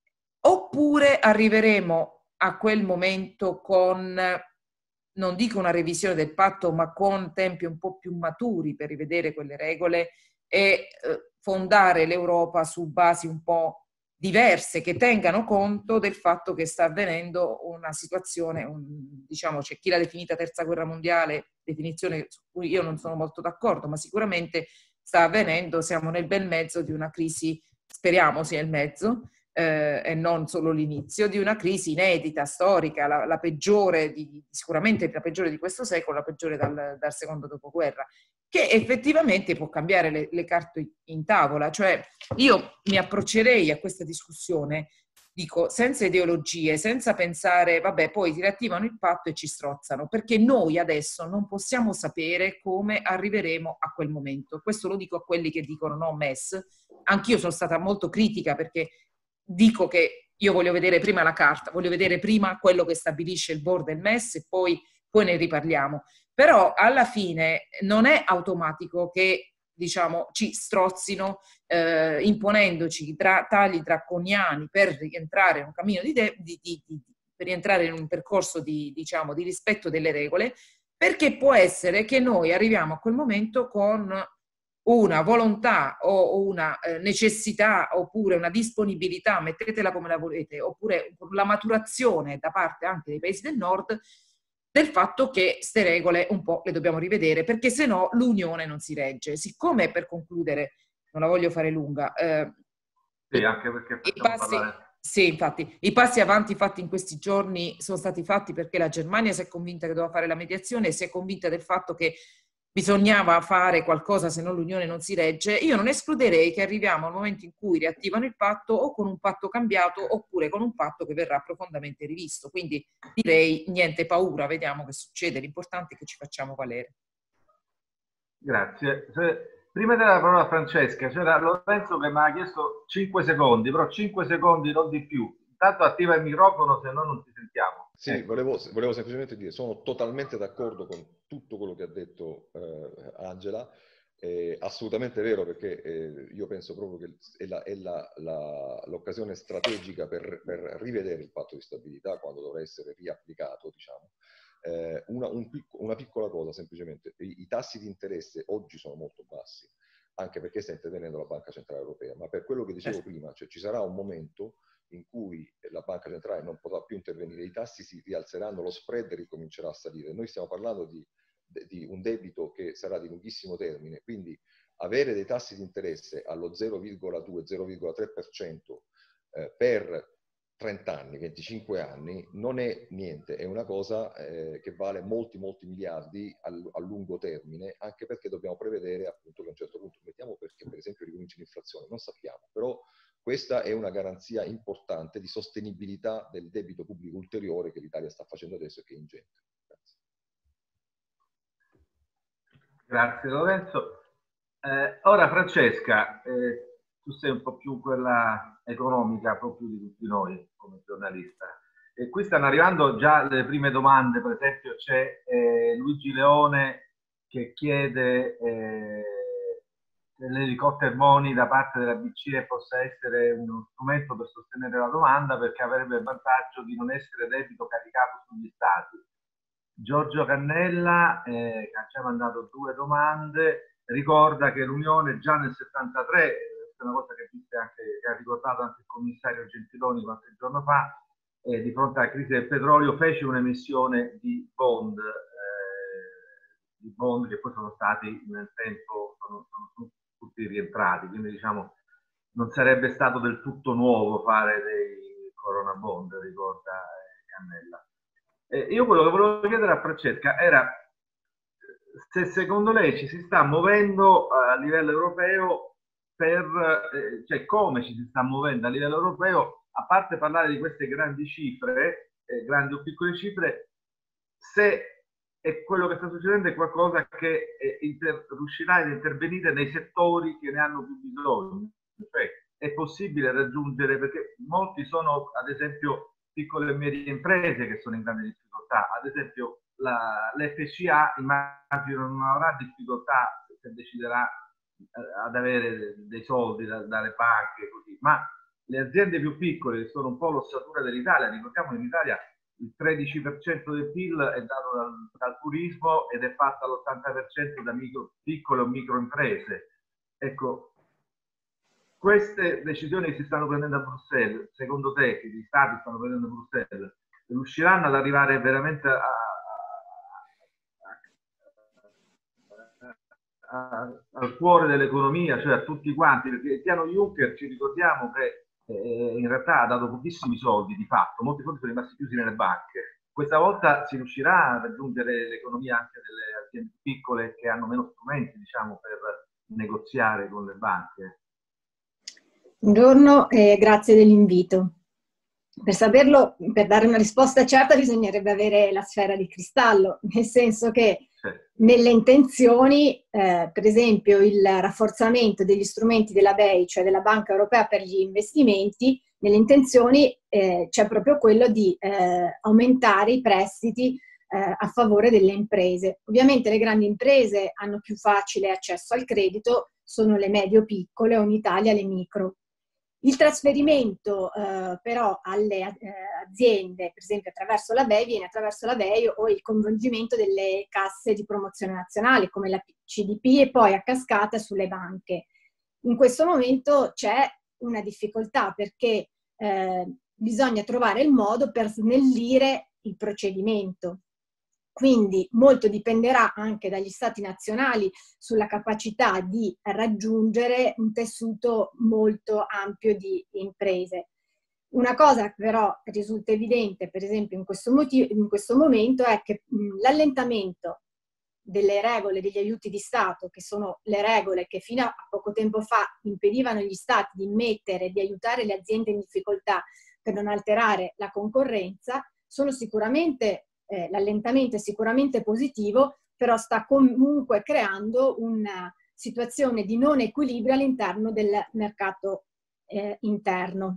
Oppure arriveremo a quel momento con, non dico una revisione del patto, ma con tempi un po' più maturi per rivedere quelle regole e eh, fondare l'Europa su basi un po' diverse che tengano conto del fatto che sta avvenendo una situazione, un, diciamo, c'è chi l'ha definita terza guerra mondiale, definizione su cui io non sono molto d'accordo, ma sicuramente sta avvenendo, siamo nel bel mezzo di una crisi, speriamo sia il mezzo, Eh, e non solo l'inizio, di una crisi inedita, storica, la, la peggiore, di, sicuramente la peggiore di questo secolo, la peggiore dal, dal secondo dopoguerra, che effettivamente può cambiare le, le carte in tavola. Cioè io mi approccerei a questa discussione, dico, senza ideologie, senza pensare, vabbè, poi ti riattivano il patto e ci strozzano, perché noi adesso non possiamo sapere come arriveremo a quel momento. Questo lo dico a quelli che dicono no M E S. Anch'io sono stata molto critica perché dico che io voglio vedere prima la carta, voglio vedere prima quello che stabilisce il board del M E S e poi, poi ne riparliamo. Però alla fine non è automatico che, diciamo, ci strozzino eh, imponendoci tra, tagli draconiani per rientrare in un cammino di, de, di, di, di per rientrare in un percorso di, diciamo, di rispetto delle regole, perché può essere che noi arriviamo a quel momento con una volontà o una eh, necessità oppure una disponibilità, mettetela come la volete, oppure la maturazione da parte anche dei paesi del nord del fatto che ste regole un po' le dobbiamo rivedere, perché se no l'unione non si regge. Siccome, per concludere, non la voglio fare lunga, eh, Sì, anche perché I passi, parlare... sì, infatti, i passi avanti fatti in questi giorni sono stati fatti perché la Germania si è convinta che doveva fare la mediazione e si è convinta del fatto che bisognava fare qualcosa, se no l'Unione non si regge. Io non escluderei che arriviamo al momento in cui riattivano il patto o con un patto cambiato oppure con un patto che verrà profondamente rivisto. Quindi direi niente paura, vediamo che succede. L'importante è che ci facciamo valere. Grazie. Se, prima della parola a Francesca, c'era Lorenzo che mi ha chiesto cinque secondi, però cinque secondi, non di più. Intanto attiva il microfono, se no non ti sentiamo. Sì, ecco. volevo, volevo semplicemente dire, sono totalmente d'accordo con tutto quello che ha detto eh, Angela, è assolutamente vero, perché eh, io penso proprio che è, la, è la, la, l'occasione strategica per, per rivedere il patto di stabilità quando dovrà essere riapplicato, diciamo. Eh, una, un picco, una piccola cosa semplicemente, I, i tassi di interesse oggi sono molto bassi, anche perché sta intervenendo la Banca Centrale Europea, ma per quello che dicevo prima, cioè ci sarà un momento in cui la Banca Centrale non potrà più intervenire, i tassi si rialzeranno, lo spread ricomincerà a salire. Noi stiamo parlando di, di un debito che sarà di lunghissimo termine, quindi avere dei tassi di interesse allo zero virgola due zero virgola tre per cento eh, per trenta anni, venticinque anni, non è niente, è una cosa eh, che vale molti molti miliardi al, a lungo termine, anche perché dobbiamo prevedere appunto che a un certo punto, mettiamo perché per esempio ricomincia l'inflazione, non sappiamo, però questa è una garanzia importante di sostenibilità del debito pubblico ulteriore che l'Italia sta facendo adesso e che è ingente. Grazie. Grazie Lorenzo. Eh, ora Francesca, eh, tu sei un po' più quella economica proprio di tutti noi come giornalista. E qui stanno arrivando già le prime domande, per esempio c'è eh, Luigi Leone che chiede eh, se l'elicotter money da parte della B C E possa essere uno strumento per sostenere la domanda, perché avrebbe il vantaggio di non essere debito caricato sugli stati. Giorgio Cannella, eh, che ci ha mandato due domande, ricorda che l'Unione già nel settantatré, è una cosa che, anche, che ha ricordato anche il commissario Gentiloni qualche giorno fa, eh, di fronte alla crisi del petrolio fece un'emissione di bond, eh, di bond che poi sono stati nel tempo sono, sono tutti rientrati, quindi diciamo non sarebbe stato del tutto nuovo fare dei corona bond, ricorda eh, Cannella. Eh, io quello che volevo chiedere a Francesca era se secondo lei ci si sta muovendo a livello europeo per, eh, cioè come ci si sta muovendo a livello europeo, a parte parlare di queste grandi cifre, eh, grandi o piccole cifre, se è quello che sta succedendo è qualcosa che eh, inter- riuscirà ad intervenire nei settori che ne hanno più bisogno. Cioè, è possibile raggiungere, perché molti sono ad esempio piccole e medie imprese che sono in grande difficoltà, ad esempio la, l'F C A immagino non avrà difficoltà se deciderà eh, ad avere dei soldi da, dalle banche, così, ma le aziende più piccole che sono un po' l'ossatura dell'Italia, ricordiamo che in Italia il tredici per cento del P I L è dato dal, dal turismo ed è fatto all'ottanta per cento da micro, piccole o micro imprese. Ecco, queste decisioni che si stanno prendendo a Bruxelles, secondo te, che gli stati stanno prendendo a Bruxelles, riusciranno ad arrivare veramente a, a, a, al cuore dell'economia, cioè a tutti quanti? Perché il piano Juncker, ci ricordiamo che eh, in realtà ha dato pochissimi soldi di fatto, molti soldi sono rimasti chiusi nelle banche. Questa volta si riuscirà a raggiungere l'economia anche delle aziende piccole che hanno meno strumenti, diciamo, per negoziare con le banche? Buongiorno e grazie dell'invito. Per saperlo, per dare una risposta certa bisognerebbe avere la sfera di cristallo, nel senso che nelle intenzioni, eh, per esempio il rafforzamento degli strumenti della B E I, cioè della Banca Europea per gli investimenti, nelle intenzioni eh, c'è proprio quello di eh, aumentare i prestiti eh, a favore delle imprese. Ovviamente le grandi imprese hanno più facile accesso al credito, sono le medio-piccole o in Italia le micro. Il trasferimento eh, però alle eh, aziende, per esempio attraverso la B E I, viene attraverso la B E I o il coinvolgimento delle casse di promozione nazionale come la C D P e poi a cascata sulle banche. In questo momento c'è una difficoltà perché eh, bisogna trovare il modo per snellire il procedimento. Quindi molto dipenderà anche dagli stati nazionali sulla capacità di raggiungere un tessuto molto ampio di imprese. Una cosa che però risulta evidente, per esempio in questo, motivo, in questo momento, è che l'allentamento delle regole degli aiuti di Stato, che sono le regole che fino a poco tempo fa impedivano agli Stati di mettere, di aiutare le aziende in difficoltà per non alterare la concorrenza, sono sicuramente, eh, l'allentamento è sicuramente positivo, però sta comunque creando una situazione di non equilibrio all'interno del mercato eh, interno.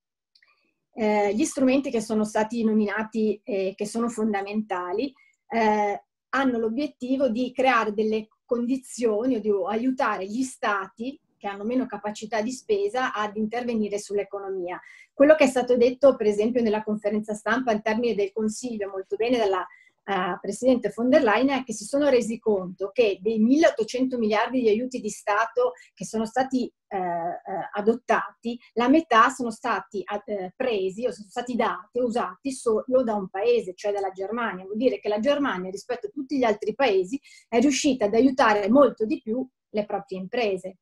Eh, gli strumenti che sono stati nominati e eh, che sono fondamentali eh, hanno l'obiettivo di creare delle condizioni o di aiutare gli stati che hanno meno capacità di spesa ad intervenire sull'economia. Quello che è stato detto, per esempio, nella conferenza stampa al termine del Consiglio, molto bene dalla uh, Presidente von der Leyen, è che si sono resi conto che dei milleottocento miliardi di aiuti di Stato che sono stati uh, uh, adottati, la metà sono stati uh, presi o sono stati dati o usati solo da un paese, cioè dalla Germania. Vuol dire che la Germania, rispetto a tutti gli altri paesi, è riuscita ad aiutare molto di più le proprie imprese.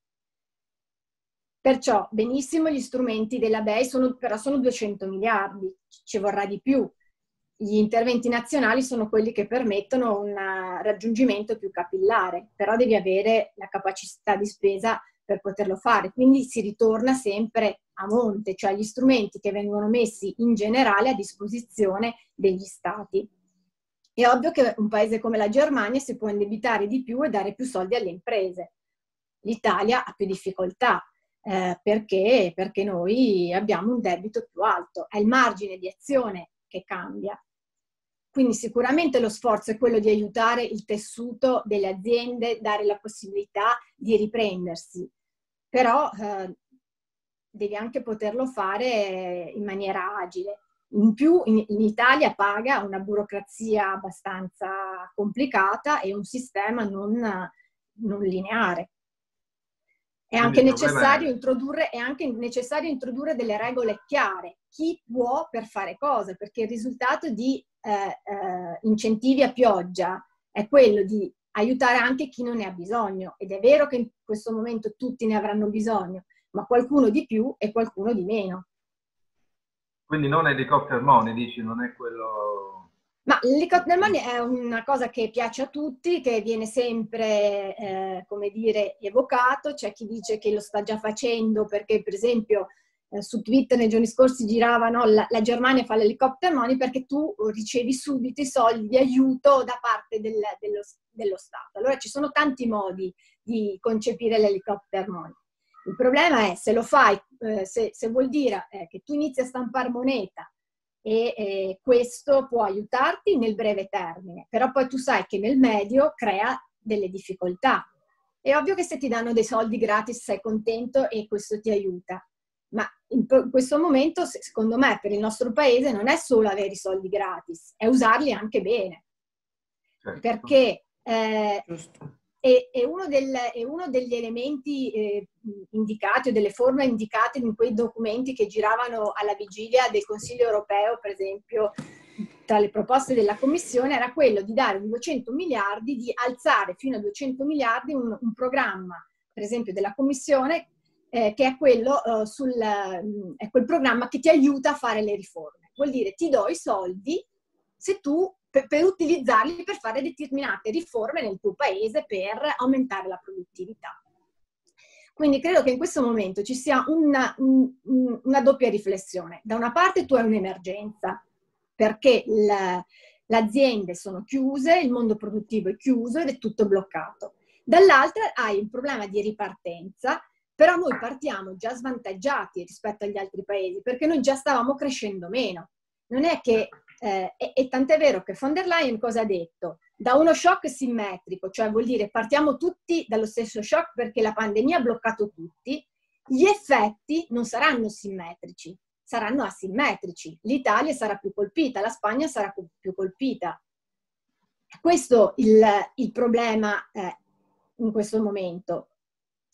Perciò benissimo gli strumenti della B E I, sono, però sono duecento miliardi, ci vorrà di più. Gli interventi nazionali sono quelli che permettono un raggiungimento più capillare, però devi avere la capacità di spesa per poterlo fare. Quindi si ritorna sempre a monte, cioè gli strumenti che vengono messi in generale a disposizione degli stati. È ovvio che un paese come la Germania si può indebitare di più e dare più soldi alle imprese. L'Italia ha più difficoltà. Eh, perché? Perché noi abbiamo un debito più alto, è il margine di azione che cambia. Quindi sicuramente lo sforzo è quello di aiutare il tessuto delle aziende, dare la possibilità di riprendersi, però eh, devi anche poterlo fare in maniera agile. In più in, in Italia paga una burocrazia abbastanza complicata e un sistema non, non lineare. È anche, necessario è... introdurre, è anche necessario introdurre delle regole chiare. Chi può per fare cosa? Perché il risultato di eh, eh, incentivi a pioggia è quello di aiutare anche chi non ne ha bisogno. Ed è vero che in questo momento tutti ne avranno bisogno, ma qualcuno di più e qualcuno di meno. Quindi non helicopter money, dici, non è quello... Ma l'helicopter money è una cosa che piace a tutti, che viene sempre, eh, come dire, evocato. C'è chi dice che lo sta già facendo perché, per esempio, eh, su Twitter nei giorni scorsi girava, no, la, la Germania fa l'helicopter money perché tu ricevi subito i soldi di aiuto da parte del, dello, dello Stato. Allora ci sono tanti modi di concepire l'helicopter money. Il problema è se lo fai, eh, se, se vuol dire eh, che tu inizi a stampare moneta, e eh, questo può aiutarti nel breve termine, però poi tu sai che nel medio crea delle difficoltà. È ovvio che se ti danno dei soldi gratis sei contento e questo ti aiuta, ma in questo momento, secondo me, per il nostro paese non è solo avere i soldi gratis, è usarli anche bene. Certo. Perché eh, è, è, uno del, è uno degli elementi eh, indicati o delle forme indicate in quei documenti che giravano alla vigilia del Consiglio europeo, per esempio, tra le proposte della Commissione, era quello di dare duecento miliardi, di alzare fino a duecento miliardi un, un programma, per esempio, della Commissione, eh, che è quello eh, sul, è quel programma che ti aiuta a fare le riforme. Vuol dire, ti do i soldi se tu Per, per utilizzarli per fare determinate riforme nel tuo paese per aumentare la produttività. Quindi credo che in questo momento ci sia una, un, una doppia riflessione. Da una parte tu hai un'emergenza, perché la, le aziende sono chiuse, il mondo produttivo è chiuso ed è tutto bloccato. Dall'altra hai un problema di ripartenza, però noi partiamo già svantaggiati rispetto agli altri paesi, perché noi già stavamo crescendo meno. Non è che Eh, e, e tant'è vero che von der Leyen cosa ha detto? Da uno shock simmetrico, cioè vuol dire partiamo tutti dallo stesso shock perché la pandemia ha bloccato tutti, gli effetti non saranno simmetrici, saranno asimmetrici. L'Italia sarà più colpita, la Spagna sarà più colpita. Questo è il, il problema eh, in questo momento.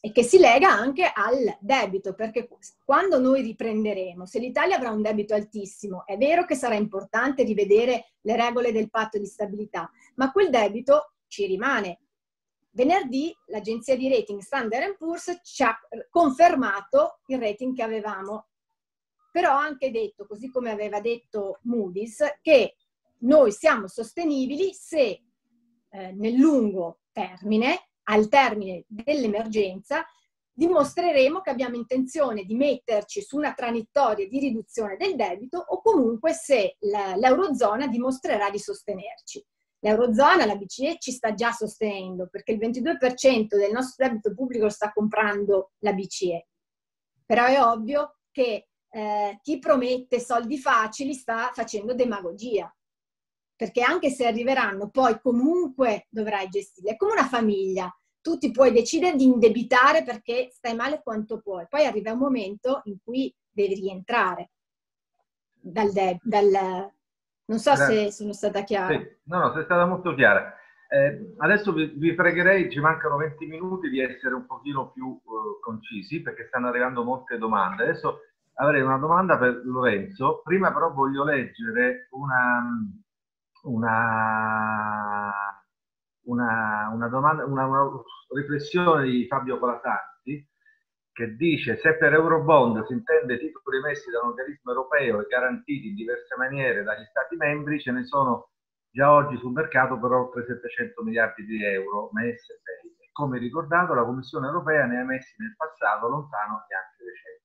e che si lega anche al debito, perché quando noi riprenderemo, se l'Italia avrà un debito altissimo, è vero che sarà importante rivedere le regole del patto di stabilità, ma quel debito ci rimane. Venerdì l'agenzia di rating Standard and Poor's ci ha confermato il rating che avevamo, però ha anche detto, così come aveva detto Moody's, che noi siamo sostenibili se eh, nel lungo termine, al termine dell'emergenza, dimostreremo che abbiamo intenzione di metterci su una traiettoria di riduzione del debito o comunque se l'Eurozona dimostrerà di sostenerci. L'Eurozona, la B C E, ci sta già sostenendo perché il ventidue per cento del nostro debito pubblico lo sta comprando la B C E. Però è ovvio che eh, chi promette soldi facili sta facendo demagogia. Perché anche se arriveranno, poi comunque dovrai gestirli. È come una famiglia. Tu ti puoi decidere di indebitare perché stai male quanto puoi. Poi arriva un momento in cui devi rientrare dal... dal non so Grazie. se sono stata chiara. Sì. No, no, sei stata molto chiara. Eh, adesso vi, vi pregherei, ci mancano venti minuti, di essere un pochino più uh, concisi perché stanno arrivando molte domande. Adesso avrei una domanda per Lorenzo. Prima però voglio leggere una... Una, una, una, domanda, una, una riflessione di Fabio Colasanti che dice: se per Eurobond si intende titoli emessi da un organismo europeo e garantiti in diverse maniere dagli Stati membri, ce ne sono già oggi sul mercato per oltre settecento miliardi di euro M E S e F E I. E come ricordato, la Commissione europea ne ha emessi nel passato lontano e anche recente.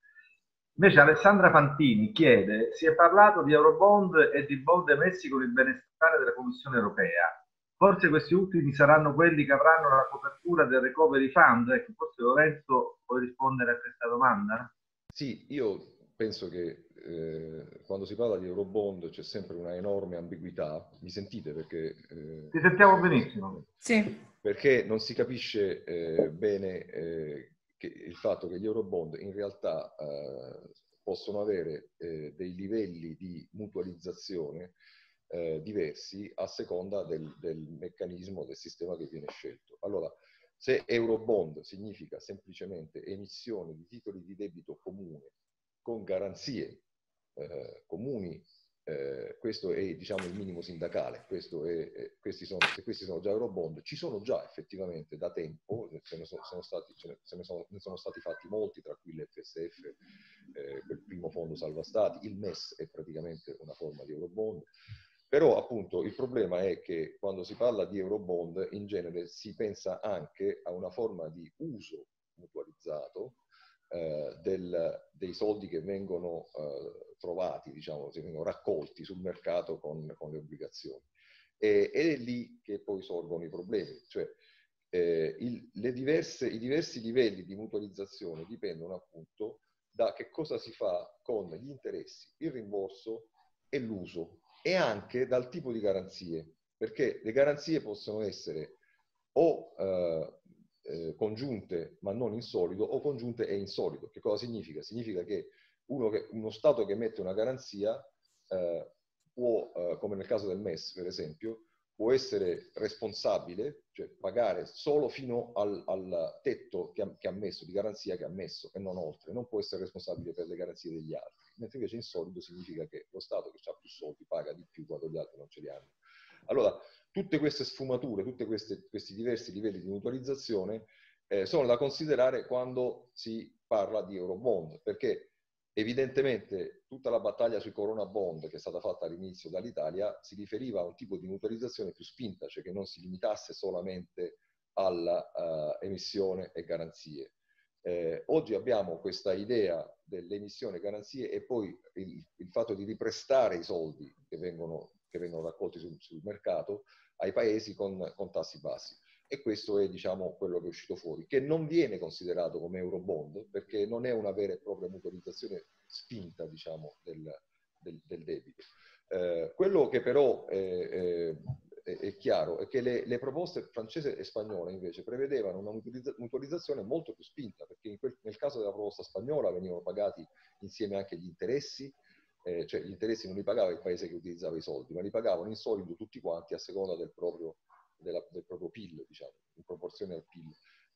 Invece Alessandra Fantini chiede: si è parlato di Eurobond e di bond emessi con il benestare della Commissione europea. Forse questi ultimi saranno quelli che avranno la copertura del Recovery Fund? Ecco, forse Lorenzo puoi rispondere a questa domanda? Sì, io penso che eh, quando si parla di Eurobond c'è sempre una enorme ambiguità. Mi sentite? Perché eh, ti sentiamo benissimo. Sì. Perché non si capisce eh, bene eh, che il fatto che gli Eurobond in realtà eh, possono avere eh, dei livelli di mutualizzazione eh, diversi a seconda del, del meccanismo, del sistema che viene scelto. Allora, se Eurobond significa semplicemente emissione di titoli di debito comune con garanzie eh, comuni, eh, questo è, diciamo, il minimo sindacale. Questo è, eh, questi sono, se questi sono già Eurobond, ci sono già effettivamente da tempo, se ne sono, sono stati, se ne sono, ne sono stati fatti molti, tra cui l'F S F, eh, quel primo fondo salva stati, il M E S è praticamente una forma di Eurobond. Però appunto il problema è che quando si parla di Eurobond in genere si pensa anche a una forma di uso mutualizzato eh, del, dei soldi che vengono eh, trovati, diciamo, che vengono raccolti sul mercato con, con le obbligazioni. E, ed è lì che poi sorgono i problemi, cioè eh, il, le diverse, i diversi livelli di mutualizzazione dipendono appunto da che cosa si fa con gli interessi, il rimborso e l'uso, e anche dal tipo di garanzie, perché le garanzie possono essere o eh, eh, congiunte ma non in solido o congiunte e in solido. Che cosa significa? Significa che uno, che, uno Stato che mette una garanzia eh, può, eh, come nel caso del M E S per esempio, può essere responsabile, cioè pagare solo fino al, al tetto che ha, che ha messo, di garanzia che ha messo e non oltre, non può essere responsabile per le garanzie degli altri. Mentre invece in solido significa che lo Stato che ha più soldi paga di più quando gli altri non ce li hanno. Allora, tutte queste sfumature, tutti questi diversi livelli di mutualizzazione eh, sono da considerare quando si parla di Eurobond, perché evidentemente tutta la battaglia sui Corona Bond che è stata fatta all'inizio dall'Italia si riferiva a un tipo di mutualizzazione più spinta, cioè che non si limitasse solamente alla uh, emissione e garanzie. Eh, oggi abbiamo questa idea dell'emissione garanzie e poi il, il fatto di riprestare i soldi che vengono, che vengono raccolti sul, sul mercato ai paesi con, con tassi bassi. E questo è, diciamo, quello che è uscito fuori, che non viene considerato come Eurobond, perché non è una vera e propria mutualizzazione spinta, diciamo, del, del, del debito. Eh, quello che però è, è, è chiaro è che le, le proposte francese e spagnola invece prevedevano una mutualizzazione molto più spinta, perché in quel, nel caso della proposta spagnola venivano pagati insieme anche gli interessi, eh, cioè gli interessi non li pagava il paese che utilizzava i soldi, ma li pagavano in solido tutti quanti a seconda del proprio, della, del proprio P I L, diciamo, in proporzione al P I L.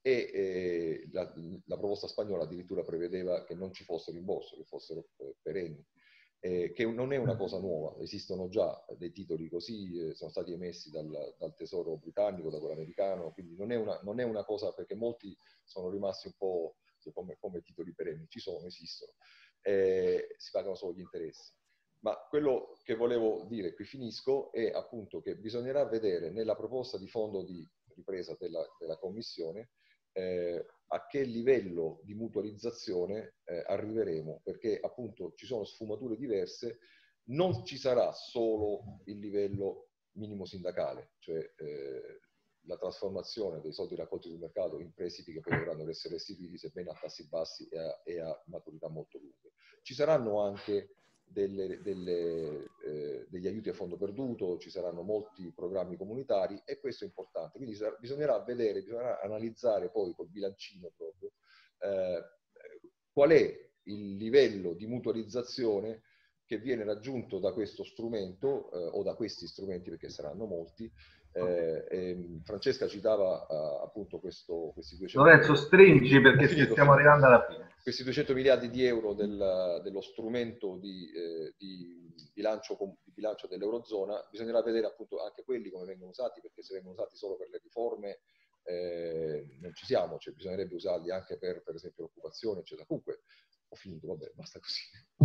e eh, la, la proposta spagnola addirittura prevedeva che non ci fosse rimborso, che fossero eh, perenni, eh, che non è una cosa nuova, esistono già dei titoli così, eh, sono stati emessi dal, dal tesoro britannico, da quello americano, quindi non è, una, non è una cosa, perché molti sono rimasti un po' come, come titoli perenni, ci sono, esistono, eh, si pagano solo gli interessi. Ma quello che volevo dire, qui finisco, è appunto che bisognerà vedere nella proposta di fondo di ripresa della, della Commissione eh, a che livello di mutualizzazione eh, arriveremo, perché appunto ci sono sfumature diverse, non ci sarà solo il livello minimo sindacale, cioè eh, la trasformazione dei soldi raccolti sul mercato in prestiti che poi dovranno essere restituiti, sebbene a tassi bassi e a, e a maturità molto lunghe. Ci saranno anche Delle, delle, eh, degli aiuti a fondo perduto, ci saranno molti programmi comunitari e questo è importante. Quindi sarà, bisognerà vedere, bisognerà analizzare poi col bilancino proprio eh, qual è il livello di mutualizzazione che viene raggiunto da questo strumento eh, o da questi strumenti, perché saranno molti. Eh, e Francesca citava eh, appunto questo, questi duecento Lorenzo, stringi perché finito, stiamo finito. arrivando alla fine. Questi duecento miliardi di euro del, dello strumento di, eh, di, bilancio, di bilancio dell'Eurozona, bisognerà vedere appunto anche quelli come vengono usati, perché se vengono usati solo per le riforme eh, non ci siamo, cioè bisognerebbe usarli anche per, per esempio, l'occupazione, eccetera. Comunque, ho finito, vabbè, basta così.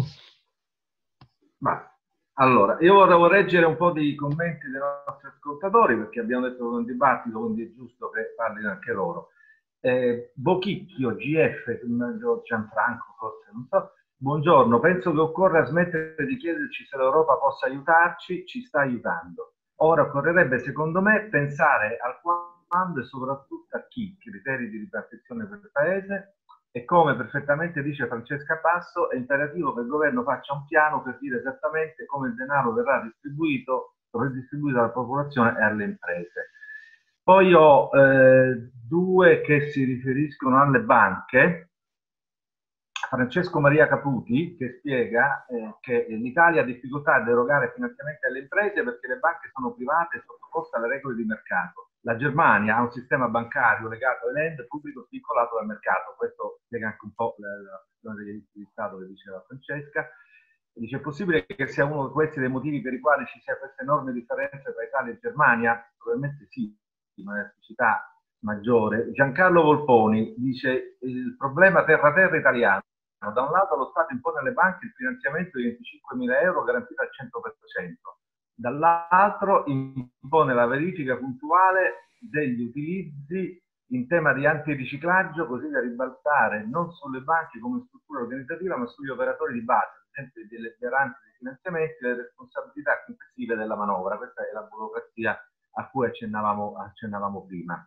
Ma, allora, io volevo leggere un po' di commenti dei nostri ascoltatori, perché abbiamo detto che è un dibattito, quindi è giusto che parlino anche loro. Eh, Bochicchio, G F, Gianfranco forse, non so. Buongiorno, penso che occorra smettere di chiederci se l'Europa possa aiutarci, ci sta aiutando. Ora occorrerebbe, secondo me, pensare al quando e soprattutto a chi, criteri di ripartizione per il Paese, e come perfettamente dice Francesca Basso, è imperativo che il governo faccia un piano per dire esattamente come il denaro verrà distribuito, redistribuito alla popolazione e alle imprese. Poi ho eh, due che si riferiscono alle banche. Francesco Maria Caputi, che spiega eh, che l'Italia ha difficoltà ad erogare finanziamenti alle imprese perché le banche sono private e sottoposte alle regole di mercato. La Germania ha un sistema bancario legato ai land pubblico svincolato dal mercato. Questo spiega anche un po' la questione degli aiuti di Stato che diceva Francesca. Dice: è possibile che sia uno di questi dei motivi per i quali ci sia questa enorme differenza tra Italia e Germania? Probabilmente sì, ma un'elasticità maggiore. Giancarlo Volponi dice: il problema terra-terra italiano. Da un lato lo Stato impone alle banche il finanziamento di venticinquemila euro garantito al cento per cento, dall'altro impone la verifica puntuale degli utilizzi in tema di antiriciclaggio, così da ribaltare non sulle banche come struttura organizzativa, ma sugli operatori di base, ad esempio delle garanti dei finanziamenti, le responsabilità complessive della manovra. Questa è la burocrazia a cui accennavamo, accennavamo prima.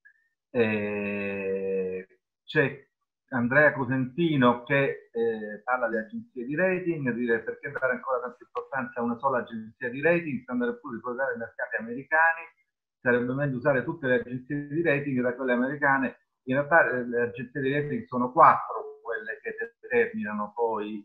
Eh, c'è Andrea Cosentino che eh, parla di agenzie di rating, dire perché dare ancora tanta importanza a una sola agenzia di rating, Standard and Poor's riportare i mercati americani, sarebbe meglio usare tutte le agenzie di rating da quelle americane. In realtà eh, le agenzie di rating sono quattro quelle che determinano poi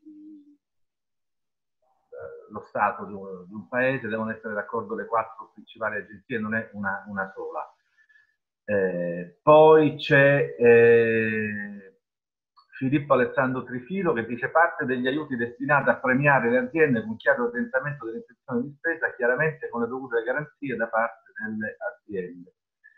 eh, lo stato di un, di un paese, devono essere d'accordo le quattro principali agenzie, non è una, una sola. Eh, poi c'è eh, Filippo Alessandro Trifilo che dice: parte degli aiuti destinati a premiare le aziende con chiaro orientamento delle intenzioni di spesa, chiaramente con le dovute garanzie da parte delle aziende.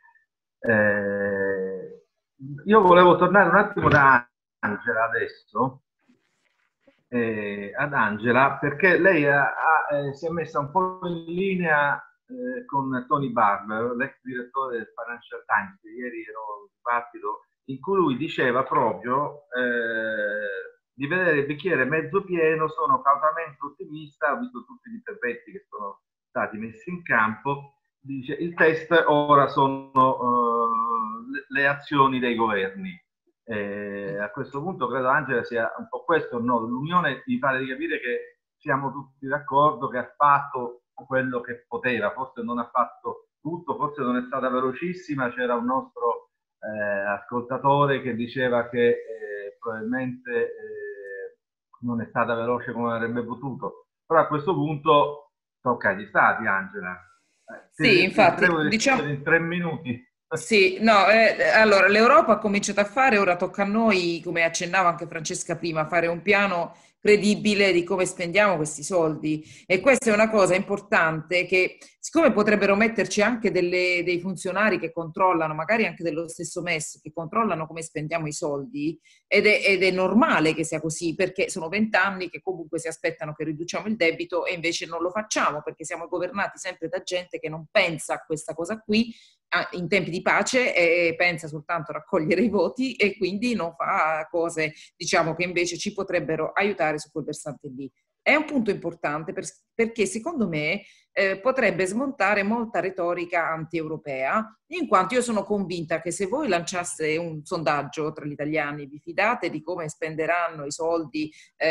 Eh, io volevo tornare un attimo da Angela adesso, eh, ad Angela, perché lei ha, ha, eh, si è messa un po' in linea eh, con Tony Barber, l'ex direttore del Financial Times, che ieri ero in dibattito in cui lui diceva proprio eh, di vedere il bicchiere mezzo pieno. Sono cautamente ottimista, ho visto tutti gli interventi che sono stati messi in campo. Dice: il test ora sono uh, le, le azioni dei governi. Eh, a questo punto credo, Angela, sia un po' questo il nodo. L'Unione mi pare di capire che siamo tutti d'accordo che ha fatto quello che poteva, forse non ha fatto tutto, forse non è stata velocissima. C'era un nostro Eh, ascoltatore che diceva che eh, probabilmente eh, non è stata veloce come avrebbe potuto, però a questo punto tocca agli stati, Angela. Eh, sì, infatti, diciamo, in tre minuti. Sì, no, eh, allora l'Europa ha cominciato a fare, ora tocca a noi, come accennava anche Francesca prima, fare un piano credibile di come spendiamo questi soldi. E questa è una cosa importante che, siccome potrebbero metterci anche delle- dei funzionari che controllano, magari anche dello stesso M E S, che controllano come spendiamo i soldi, ed è, ed è normale che sia così, perché sono vent'anni che comunque si aspettano che riduciamo il debito e invece non lo facciamo, perché siamo governati sempre da gente che non pensa a questa cosa qui in tempi di pace e pensa soltanto a raccogliere i voti e quindi non fa cose, diciamo, che invece ci potrebbero aiutare su quel versante lì. È un punto importante per, perché secondo me eh, potrebbe smontare molta retorica anti-europea, in quanto io sono convinta che se voi lanciaste un sondaggio tra gli italiani, vi fidate di come spenderanno i soldi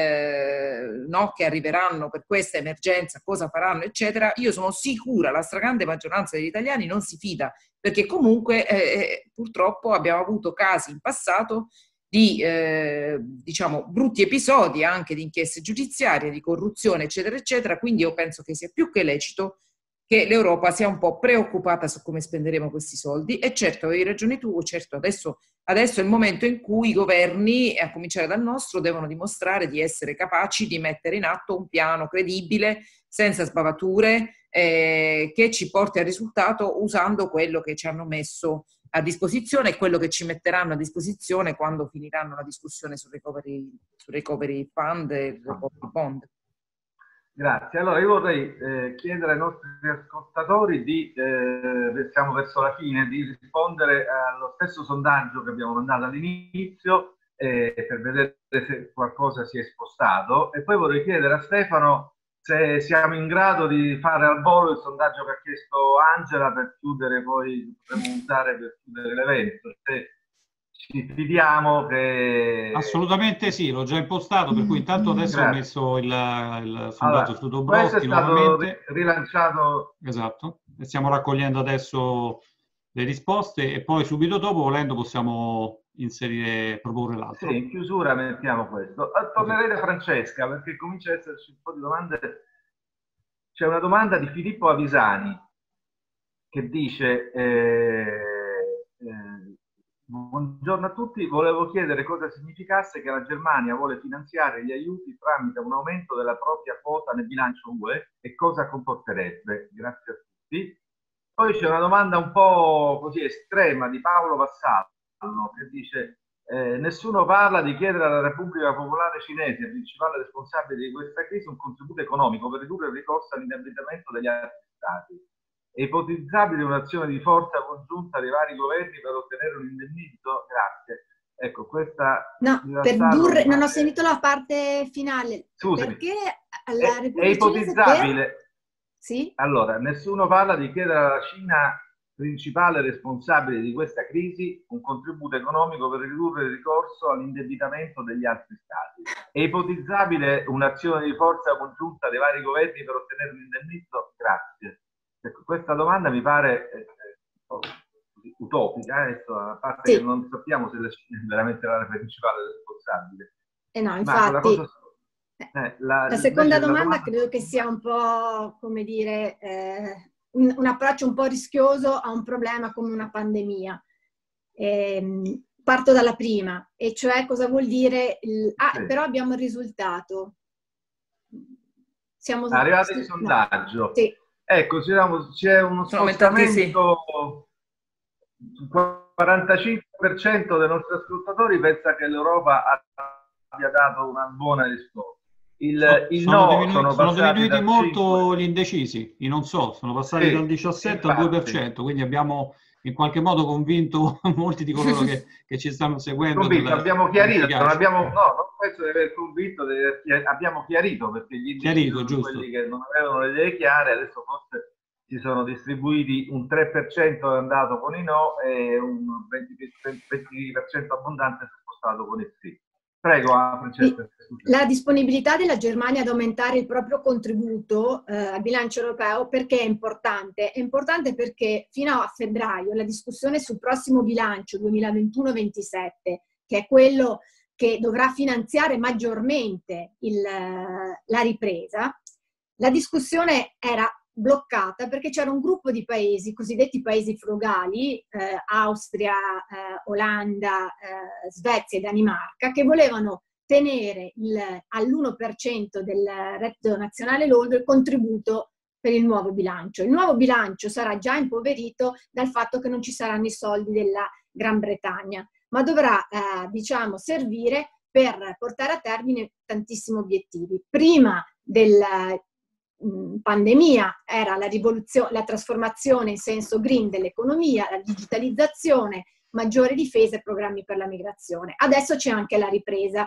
eh, no, che arriveranno per questa emergenza, cosa faranno, eccetera, io sono sicura, la stragrande maggioranza degli italiani non si fida, perché comunque eh, purtroppo abbiamo avuto casi in passato di eh, diciamo brutti episodi anche di inchieste giudiziarie, di corruzione, eccetera, eccetera. Quindi io penso che sia più che lecito che l'Europa sia un po' preoccupata su come spenderemo questi soldi. E certo, hai ragione tu, certo, adesso, adesso è il momento in cui i governi, a cominciare dal nostro, devono dimostrare di essere capaci di mettere in atto un piano credibile, senza sbavature, eh, che ci porti al risultato usando quello che ci hanno messo a disposizione e quello che ci metteranno a disposizione quando finiranno la discussione sul recovery, sul recovery fund e il recovery bond. Grazie. Allora io vorrei eh, chiedere ai nostri ascoltatori di, eh, siamo verso la fine, di rispondere allo stesso sondaggio che abbiamo mandato all'inizio eh, per vedere se qualcosa si è spostato, e poi vorrei chiedere a Stefano se siamo in grado di fare al volo il sondaggio che ha chiesto Angela per chiudere, poi potremo usare per chiudere l'evento. Se ci fidiamo che... Assolutamente sì, l'ho già impostato, per cui intanto adesso Grazie. ho messo il, il sondaggio allora, su Dobrowski questo è stato nuovamente. rilanciato. Esatto, e stiamo raccogliendo adesso le risposte e poi subito dopo, volendo, possiamo inserire, proporre l'altro. Sì, in chiusura mettiamo questo. Tornerei da Francesca perché comincia ad esserci un po' di domande. C'è una domanda di Filippo Avisani che dice eh, eh, buongiorno a tutti, volevo chiedere cosa significasse che la Germania vuole finanziare gli aiuti tramite un aumento della propria quota nel bilancio U E e cosa comporterebbe. Grazie a tutti. Poi c'è una domanda un po' così estrema di Paolo Vassallo che dice eh, nessuno parla di chiedere alla Repubblica Popolare Cinese, principale responsabile di questa crisi, un contributo economico per ridurre il ricorso all'indebitamento degli altri stati. È ipotizzabile un'azione di forza congiunta dei vari governi per ottenere un indennizzo? Grazie. Ecco, questa... No, per ridurre... Non ho sentito la parte finale. Scusami. Perché la è, Repubblica è ipotizzabile... Cinese per... Sì? Allora, nessuno parla di chiedere alla Cina, principale responsabile di questa crisi, un contributo economico per ridurre il ricorso all'indebitamento degli altri stati. È ipotizzabile un'azione di forza congiunta dei vari governi per ottenere un indennizzo? Grazie. Ecco, questa domanda mi pare eh, eh, utopica, adesso, a parte sì. che non sappiamo se la Cina è veramente la principale responsabile. Eh no, infatti... Ma cosa... Eh, la, la seconda domanda, domanda credo che sia un po', come dire, eh, un, un approccio un po' rischioso a un problema come una pandemia. Eh, parto dalla prima, e cioè cosa vuol dire il, ah, sì. però abbiamo il risultato. Siamo arrivati al sondaggio. No. Sì. Ecco, c'è uno spostamento, il quarantacinque per cento dei nostri ascoltatori pensa che l'Europa abbia dato una buona risposta. Il, so, il sono, no, diminuiti, sono, sono diminuiti molto cinque... gli indecisi, i non so, sono passati sì, dal diciassette al due per cento, quindi abbiamo in qualche modo convinto molti di coloro che, che ci stanno seguendo. Convinto, della, abbiamo chiarito, non abbiamo, no, non penso di aver convinto, di, abbiamo chiarito, perché gli indecisi sono quelli che non avevano le idee chiare, adesso forse si sono distribuiti, un tre per cento è andato con i no e un venti per cento abbondante si è spostato con il sì. Prego, Francesca. La disponibilità della Germania ad aumentare il proprio contributo eh, al bilancio europeo, perché è importante? È importante perché fino a febbraio la discussione sul prossimo bilancio duemilaventuno ventisette, che è quello che dovrà finanziare maggiormente il, la ripresa, la discussione era bloccata perché c'era un gruppo di paesi, cosiddetti paesi frugali, eh, Austria, eh, Olanda, eh, Svezia e Danimarca, che volevano tenere all'uno per cento del reddito nazionale lordo il contributo per il nuovo bilancio. Il nuovo bilancio sarà già impoverito dal fatto che non ci saranno i soldi della Gran Bretagna, ma dovrà, eh, diciamo, servire per portare a termine tantissimi obiettivi. Prima della mh, pandemia era la rivoluzione, la trasformazione in senso green dell'economia, la digitalizzazione, maggiore difesa e programmi per la migrazione. Adesso c'è anche la ripresa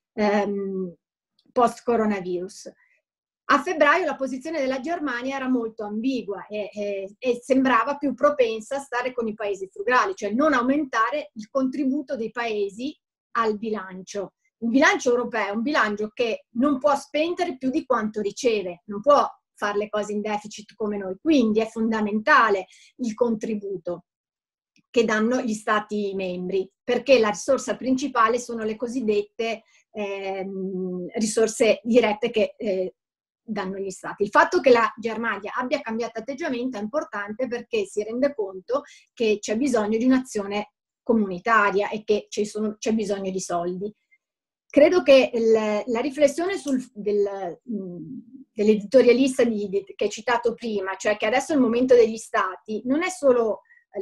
ehm, post-coronavirus. A febbraio la posizione della Germania era molto ambigua e, e, e sembrava più propensa a stare con i paesi frugali, cioè non aumentare il contributo dei paesi al bilancio. Il bilancio europeo è un bilancio che non può spendere più di quanto riceve, non può fare le cose in deficit come noi, quindi è fondamentale il contributo che danno gli Stati membri, perché la risorsa principale sono le cosiddette eh, risorse dirette che eh, danno gli Stati. Il fatto che la Germania abbia cambiato atteggiamento è importante perché si rende conto che c'è bisogno di un'azione comunitaria e che c'è bisogno di soldi. Credo che il, la riflessione sul, del, dell'editorialista di, di, che hai citato prima, cioè che adesso è il momento degli Stati, non è solo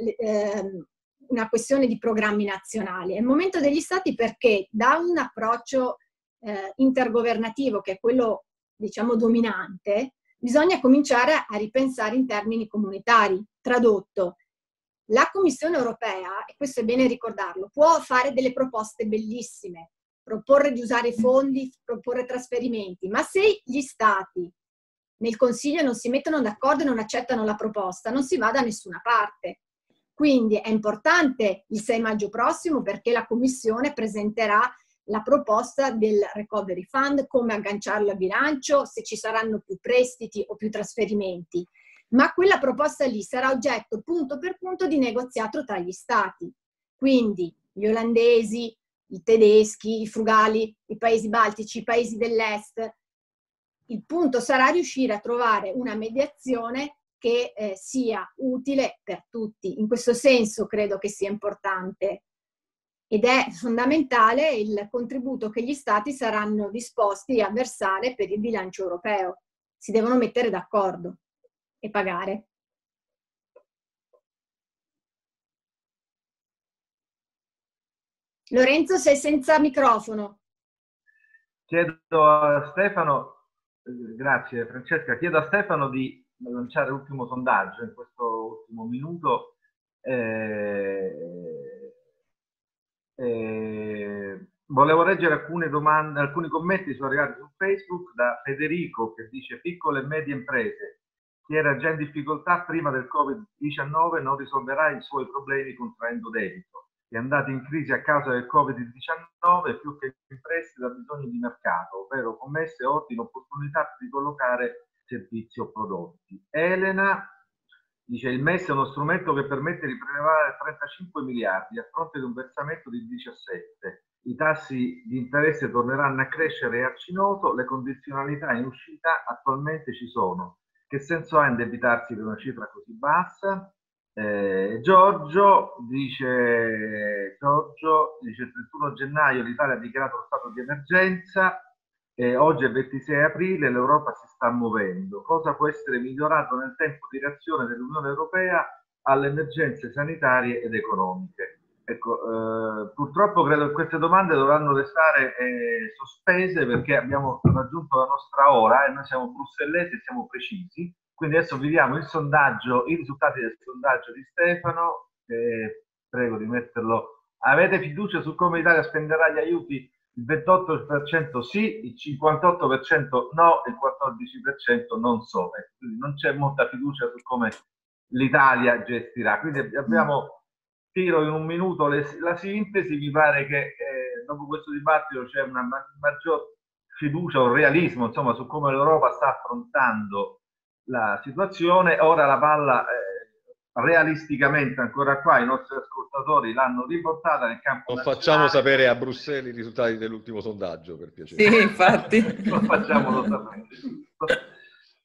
eh, una questione di programmi nazionali, è il momento degli Stati perché da un approccio eh, intergovernativo, che è quello diciamo dominante, bisogna cominciare a ripensare in termini comunitari. Tradotto, la Commissione europea, e questo è bene ricordarlo, può fare delle proposte bellissime, proporre di usare fondi, proporre trasferimenti, ma se gli Stati nel Consiglio non si mettono d'accordo e non accettano la proposta, non si va da nessuna parte. Quindi è importante il sei maggio prossimo perché la Commissione presenterà la proposta del Recovery Fund, come agganciarlo al bilancio, se ci saranno più prestiti o più trasferimenti. Ma quella proposta lì sarà oggetto punto per punto di negoziato tra gli Stati. Quindi gli olandesi, i tedeschi, i frugali, i paesi baltici, i paesi dell'est. Il punto sarà riuscire a trovare una mediazione che eh, sia utile per tutti. In questo senso credo che sia importante ed è fondamentale il contributo che gli Stati saranno disposti a versare per il bilancio europeo. Si devono mettere d'accordo e pagare. Lorenzo, sei senza microfono. Chiedo a Stefano, eh, grazie Francesca, chiedo a Stefano di lanciare l'ultimo sondaggio in questo ultimo minuto. Eh, eh, volevo leggere alcune domande, alcuni commenti sono arrivati su Facebook da Federico che dice: piccole e medie imprese, chi era già in difficoltà prima del Covid diciannove non risolverà i suoi problemi contraendo debito. È andato in crisi a causa del Covid diciannove più che in prestito ha bisogno di mercato, ovvero commesse, ordini, opportunità per ricollocare servizi o prodotti. Elena dice: il M E S è uno strumento che permette di prelevare trentacinque miliardi a fronte di un versamento di diciassette. I tassi di interesse torneranno a crescere e arcinoso, le condizionalità in uscita attualmente ci sono. Che senso ha indebitarsi per una cifra così bassa? Eh, Giorgio dice, Giorgio dice il trentuno gennaio l'Italia ha dichiarato lo stato di emergenza, eh, oggi è ventisei aprile, l'Europa si sta muovendo. Cosa può essere migliorato nel tempo di reazione dell'Unione Europea alle emergenze sanitarie ed economiche? Ecco, eh, purtroppo credo che queste domande dovranno restare eh, sospese perché abbiamo raggiunto la nostra ora e noi siamo brussellesi e siamo precisi. Quindi adesso vediamo il sondaggio, i risultati del sondaggio di Stefano. Eh, prego di metterlo. Avete fiducia su come l'Italia spenderà gli aiuti? Il ventotto per cento sì, il cinquantotto per cento no, il quattordici per cento non so. Quindi non c'è molta fiducia su come l'Italia gestirà. Quindi abbiamo, tiro in un minuto le, la sintesi. Mi pare che eh, dopo questo dibattito c'è una ma maggior fiducia, un realismo, insomma, su come l'Europa sta affrontando la situazione. Ora la palla eh, realisticamente ancora qua, i nostri ascoltatori l'hanno riportata nel campo non facciamo sapere a Bruxelles i risultati dell'ultimo sondaggio, per piacere. Sì, infatti. Non facciamolo sapere.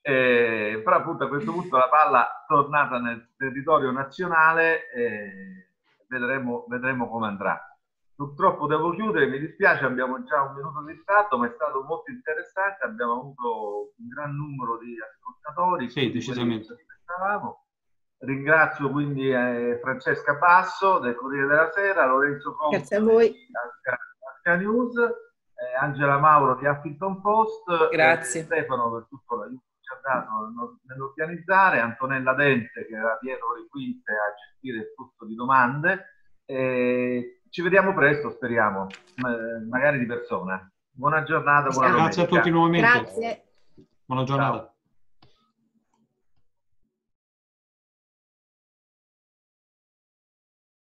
Eh, però appunto a questo punto la palla tornata nel territorio nazionale, eh, vedremo, vedremo come andrà. Purtroppo devo chiudere, mi dispiace, abbiamo già un minuto di ritardo, ma è stato molto interessante, abbiamo avuto un gran numero di ascoltatori. Sì, decisamente. Ringrazio quindi eh, Francesca Basso del Corriere della Sera, Lorenzo Conte Grazie a voi. di Asca News, eh, Angela Mauro di Huffington Post, grazie. Eh, Stefano per tutto l'aiuto che ci ha dato nell'organizzare, Antonella Dente che era dietro le quinte a gestire il flusso di domande. Eh, ci vediamo presto, speriamo, magari di persona. Buona giornata, buona domenica. Grazie a tutti nuovamente. Grazie. Buona giornata. Ciao.